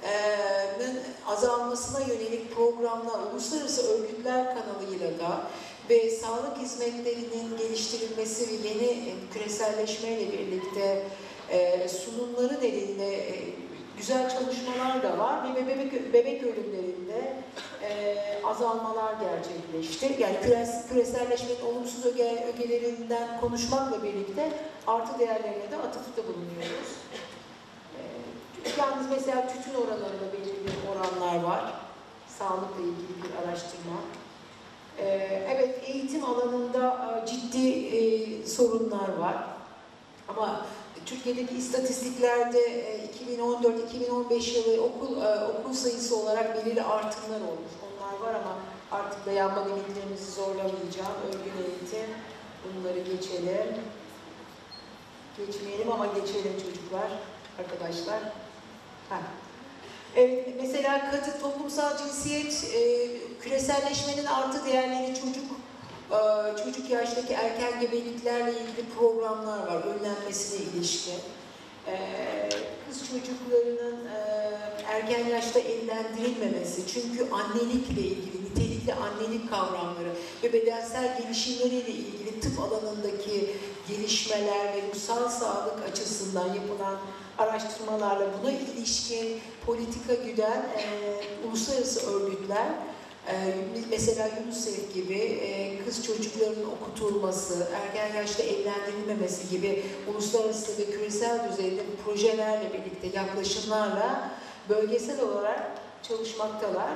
azalmasına yönelik programlar, uluslararası örgütler kanalıyla da ve sağlık hizmetlerinin geliştirilmesi ve yeni küreselleşmeyle birlikte sunumları nedeniyle güzel çalışmalar da var ve bebek ölümlerinde azalmalar gerçekleşti. Yani küreselleşmenin olumsuz ögelerinden konuşmakla birlikte artı değerlerine de atıfta bulunuyoruz. Yalnız mesela tütün oranlarında belirli oranlar var. Sağlıkla ilgili bir araştırma. Evet, eğitim alanında ciddi sorunlar var. Ama Türkiye'deki istatistiklerde 2014-2015 yılı okul sayısı olarak belirli artımlar olmuş. Onlar var ama artık dayanma limitlerimizi zorlamayacağım. Örgün eğitim, bunları geçelim. Geçmeyelim ama geçelim çocuklar, arkadaşlar. Evet, mesela kadın toplumsal cinsiyet, küreselleşmenin artı değerleri çocuk yaştaki erken gebeliklerle ilgili programlar var, önlenmesine ilişkin. Kız çocuklarının erken yaşta evlendirilmemesi, çünkü annelikle ilgili, nitelikli annelik kavramları ve bedensel gelişimleriyle ilgili tıp alanındaki gelişmeler ve ruhsal sağlık açısından yapılan araştırmalarla buna ilişkin politika güden uluslararası örgütler, mesela UNICEF gibi kız çocuklarının okutulması, erken yaşta evlendirilmemesi gibi uluslararası ve küresel düzeyde projelerle birlikte yaklaşımlarla bölgesel olarak çalışmaktalar.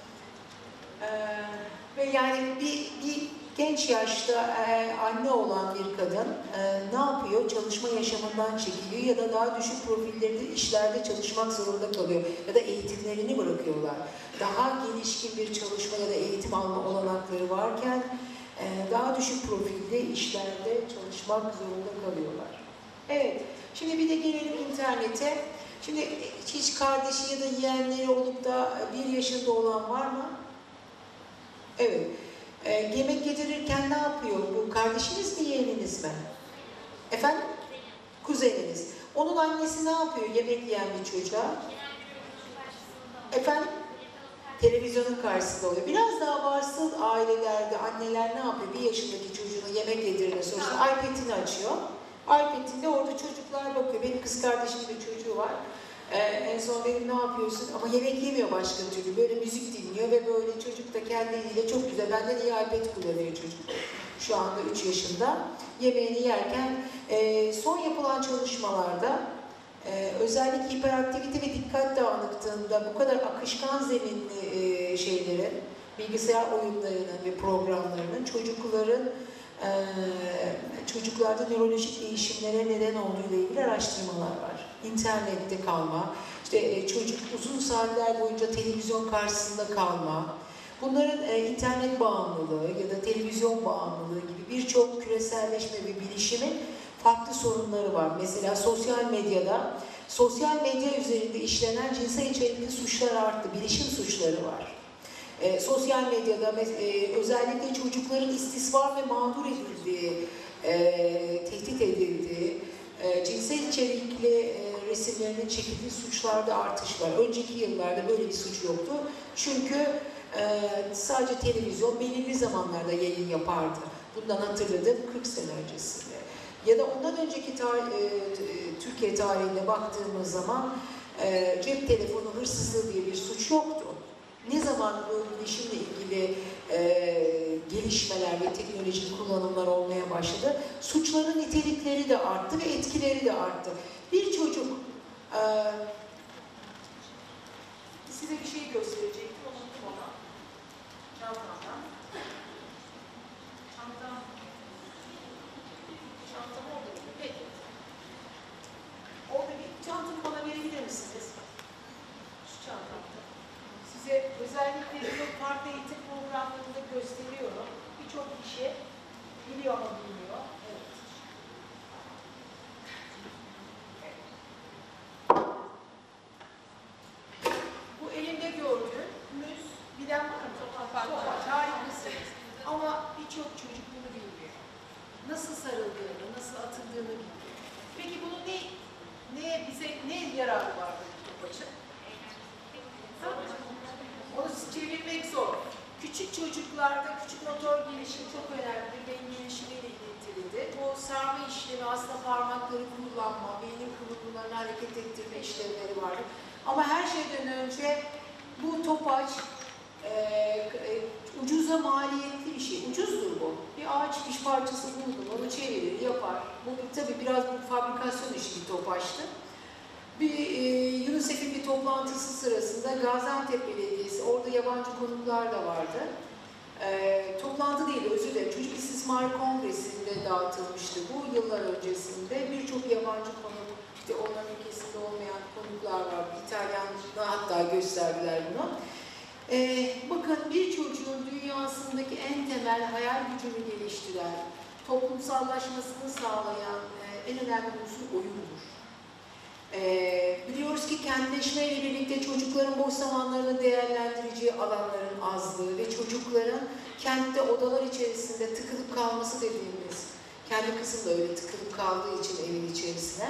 Ve yani bir genç yaşta anne olan bir kadın ne yapıyor? Çalışma yaşamından çekiliyor ya da daha düşük profilleri işlerde çalışmak zorunda kalıyor ya da eğitimlerini bırakıyorlar. Daha gelişkin bir çalışma ya da eğitim alma olanakları varken daha düşük profilde işlerde çalışmak zorunda kalıyorlar. Evet, şimdi bir de gelelim internete. Şimdi hiç kardeşi ya da yeğenleri olup da 1 yaşında olan var mı? Evet. Yemek yedirirken ne yapıyor? Bu kardeşiniz mi, yeğeniniz mi? Efendim? Kuzeniniz. Onun annesi ne yapıyor yemek yiyen bir çocuğa? Efendim? Televizyonun karşısında oluyor. Biraz daha varsıl ailelerde anneler ne yapıyor? 1 yaşındaki çocuğuna yemek yedirme sonuçta iPad'ini açıyor. iPad'inde orada çocuklar bakıyor. Benim kız kardeşimin de çocuğu var. En son dedim ne yapıyorsun? Ama yemek yemiyor başka türlü. Böyle müzik dinliyor ve böyle çocuk da kendi eliyle çok güzel. Benden iyi iPad kullanıyor çocuk. Şu anda 3 yaşında. Yemeğini yerken son yapılan çalışmalarda özellikle hiperaktivite ve dikkat dağınıklığında bu kadar akışkan zeminli şeylerin, bilgisayar oyunlarının ve programlarının çocuklarda nörolojik değişimlere neden olduğu ile ilgili araştırmalar var. İnternette kalma, işte çocuk uzun saatler boyunca televizyon karşısında kalma, bunların internet bağımlılığı ya da televizyon bağımlılığı gibi birçok küreselleşme ve bilişimin farklı sorunları var. Mesela sosyal medya üzerinde işlenen cinsel içerikli suçlar arttı, bilişim suçları var. Sosyal medyada özellikle çocukların istismar ve mağdur edildiği, tehdit edildiği, cinsel içerikli resimlerinin çekildiği suçlarda artış var. Önceki yıllarda böyle bir suç yoktu. Çünkü sadece televizyon belirli zamanlarda yayın yapardı. Bundan hatırladığım 40 sene öncesinde. Ya da ondan önceki Türkiye tarihine baktığımız zaman cep telefonu hırsızlığı diye bir suç yoktu. Ne zaman bu bilişimle ilgili gelişmeler ve teknolojik kullanımlar olmaya başladı, suçların nitelikleri de arttı ve etkileri de arttı. Bir çocuk, size bir şey gösterecektim, unuttum ona. Çantamdan. Çantam orada mı? Peki. Orada bir çantamı bana verebilir misiniz? Şu çantamda. Size özellikle bir farklı eğitim programlarında gösteriyorum. Birçok kişi biliyor ama bilmiyor. Evet. Bu elimde gördüğünüz bilen var mı? Topaç, harikasınız. Ama birçok çocuk bunu bilmiyor. Nasıl sarıldığını, nasıl atıldığını bilmiyor. Peki bunun bize ne yararı var bu topaçın? Onu çevirmek zor. Küçük çocuklarda küçük motor gelişimi çok önemli. Beyin gelişimiyle ilgili. Bu sarma işlemi aslında parmakları kullanma, beynin kıvrımlarını hareket ettirme işlemleri var. Ama her şeyden önce bu topaç ucuza maliyetli bir şey. Ucuzdur bu. Bir ağaç bir parçası buldum, onu çevirir, yapar. Bu tabii biraz bir fabrikasyon işi bir topaçtı. UNICEF'in bir toplantısı sırasında Gaziantep Belediyesi, orada yabancı konuklar da vardı. Toplantı değil, özür dilerim, Çocuk İstismar Kongresi'nde dağıtılmıştı. Bu yıllar öncesinde birçok yabancı konuk, işte onların ülkesinde olmayan konuklar var. İtalyanlar hatta gösterdiler bunu. Bakın bir çocuğun dünyasındaki en temel hayal gücünü geliştiren, toplumsallaşmasını sağlayan en önemli unsur oyundur. Biliyoruz ki kentleşmeyle birlikte çocukların boş zamanlarını değerlendireceği alanların azlığı ve çocukların kentte odalar içerisinde tıkılıp kalması dediğimiz, kendi kızım da öyle tıkılıp kaldığı için evin içerisine,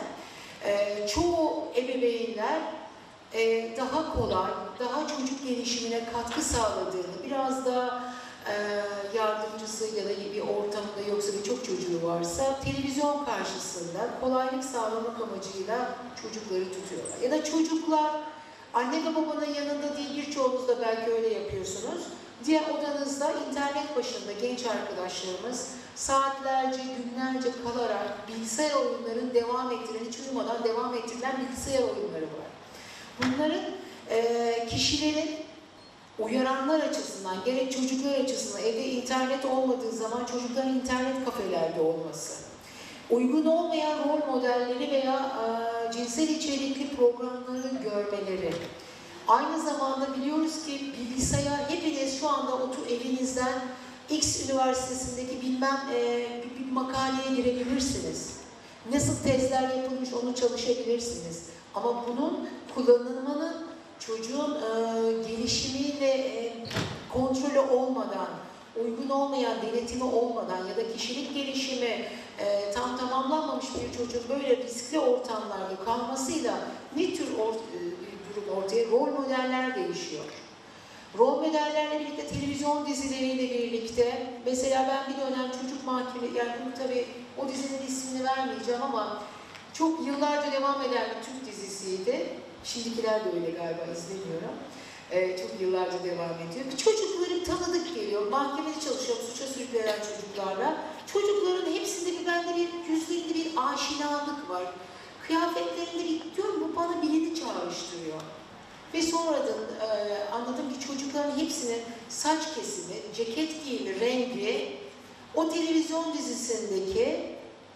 çoğu ebeveynler daha kolay, daha çocuk gelişimine katkı sağladığını, biraz da yardımcısı ya da bir ortamda yoksa birçok çocuğu varsa televizyon karşısında kolaylık sağlamak amacıyla çocukları tutuyorlar. Ya da çocuklar anne ve babanın yanında değil, birçoğunuz da belki öyle yapıyorsunuz. Diğer odanızda internet başında genç arkadaşlarımız saatlerce, günlerce kalarak bilgisayar oyunlarını devam ettiren, hiç uyumadan devam ettirilen bilgisayar oyunları var. Bunların kişilerin uyaranlar açısından, gerek çocuklar açısından, evde internet olmadığı zaman çocukların internet kafelerde olması, uygun olmayan rol modelleri veya cinsel içerikli programları görmeleri. Aynı zamanda biliyoruz ki bilgisayar, hepiniz şu anda evinizden X üniversitesindeki bilmem bir makaleye girebilirsiniz. Nasıl tezler yapılmış onu çalışabilirsiniz. Ama bunun kullanılmanın çocuğun gelişimiyle kontrolü olmadan, uygun olmayan denetimi olmadan ya da kişilik gelişimi tam tamamlanmamış bir çocuğun böyle riskli ortamlarda kalmasıyla ne tür durum ortaya? Rol modeller değişiyor. Rol modellerle birlikte televizyon dizileriyle birlikte, mesela ben bir dönem çocuk mahkeme, yani bunu tabii o dizinin ismini vermeyeceğim ama çok yıllarca devam eden bir Türk dizisiydi. Şimdikiler de öyle galiba, izlemiyorum. Çok yıllarca devam ediyor. Çocukları tanıdık geliyor. Mahkemede çalışıyorum, suça sürüklenen çocuklarla. Çocukların hepsinde bende yüzlerinde bir aşinalık var. Kıyafetlerinde diyorum, bu bana birini çağrıştırıyor. Ve sonradan anladım ki çocukların hepsinin saç kesimi, ceket giyimi, rengi o televizyon dizisindeki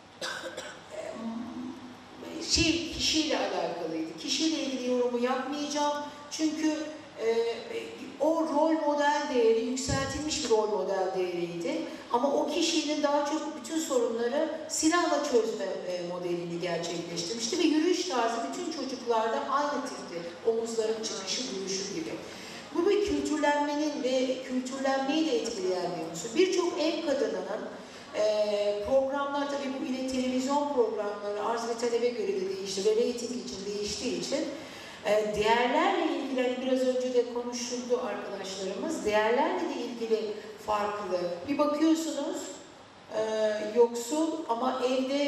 kişiyle alakalıydı. Kişiyle ilgili yorumu yapmayacağım. Çünkü o rol model değeri yükseltilmiş bir rol model değeriydi. Ama o kişinin daha çok bütün sorunları silahla çözme modelini gerçekleştirmişti ve yürüyüş tarzı bütün çocuklarda aynı tipti. Omuzların çıkışı, duruşu gibi. Bu bir kültürlenmenin ve kültürlenmeyi de etkileyen bir unsur. Birçok ev kadınının programlar, tabii bu ile televizyon programları arz ve talebe göre de değişti ve reyting için değiştiği için değerlerle ilgili, hani biraz önce de konuşuldu arkadaşlarımız, değerlerle de ilgili farklı. Bir bakıyorsunuz yoksul ama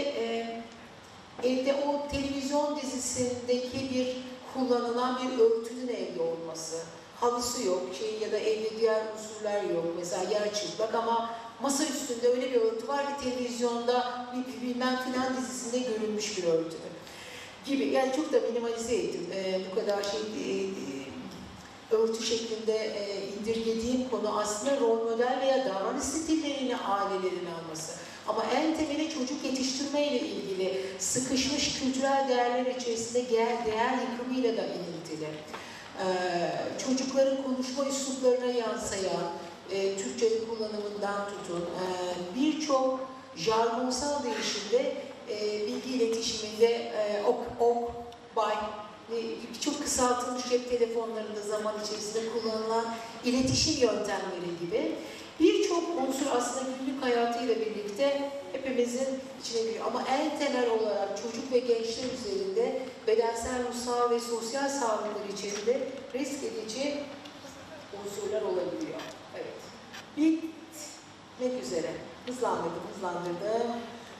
evde o televizyon dizisindeki bir kullanılan bir örtünün evde olması, halısı yok ya da evde diğer unsurlar yok, mesela yer çıplak ama masa üstünde öyle bir örtü var ki televizyonda bilmem filan dizisinde görülmüş bir örtü gibi. Yani çok da minimalize ettim. Bu kadar örtü şeklinde indirgediğim konu aslında rol model veya davranış stillerini ailelerin alması. Ama en temeli çocuk yetiştirmeyle ilgili sıkışmış kültürel değerler içerisinde değer yıkımıyla da ilintili. Çocukların konuşma üsluplarına yansıyan, Türkçe kullanımından tutun, birçok jargonsal değişimde bilgi iletişiminde birçok kısaltılmış cep telefonlarında zaman içerisinde kullanılan iletişim yöntemleri gibi birçok unsur aslında günlük hayatıyla birlikte hepimizin içine giriyor. Ama en temel olarak çocuk ve gençler üzerinde bedensel, ruhsal ve sosyal sağlıkları içerisinde risk edici unsurlar olabiliyor. Evet. Bitmek üzere. Hızlandırdım.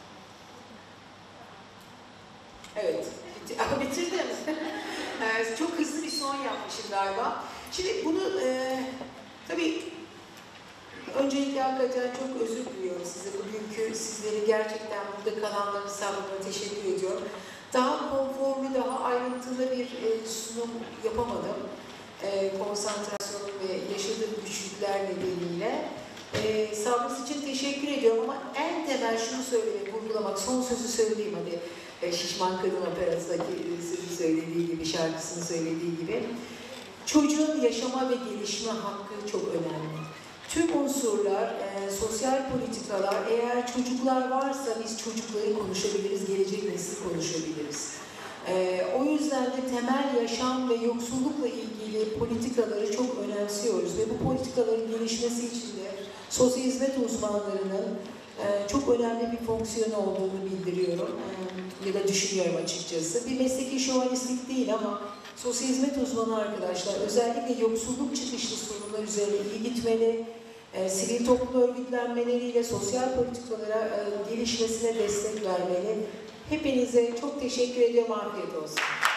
Evet. Bitirdim. Çok hızlı bir son yapmışım galiba. Şimdi bunu tabii öncelikle hakikaten çok özür diliyorum size. Bugünkü sizleri gerçekten burada kalanların sabrına teşekkür ediyorum. Daha konforlu, daha ayrıntılı bir sunum yapamadım. Konsantrasyonum ve yaşadığım güçlükler nedeniyle. Sabrınız için teşekkür ediyorum ama en temel şunu söylemek, vurgulamak, son sözü söyleyeyim hadi. Şişman Kadın Operası'ndaki sözü söylediği gibi, şarkısını söylediği gibi. Çocuğun yaşama ve gelişme hakkı çok önemli. Tüm unsurlar, sosyal politikalar, eğer çocuklar varsa biz çocukları konuşabiliriz, gelecek nesli konuşabiliriz. O yüzden de temel yaşam ve yoksullukla ilgili politikaları çok önemsiyoruz ve bu politikaların gelişmesi için de sosyal hizmet uzmanlarının çok önemli bir fonksiyonu olduğunu bildiriyorum ya da düşünüyorum açıkçası. Bir mesleki şövalistlik değil ama sosyal hizmet uzmanı arkadaşlar özellikle yoksulluk çıkışlı sorunlar üzerine iyi gitmeli, sivil toplum örgütlenmeleriyle sosyal politikalara gelişmesine destek vermeli. Hepinize çok teşekkür ediyorum. Afiyet olsun.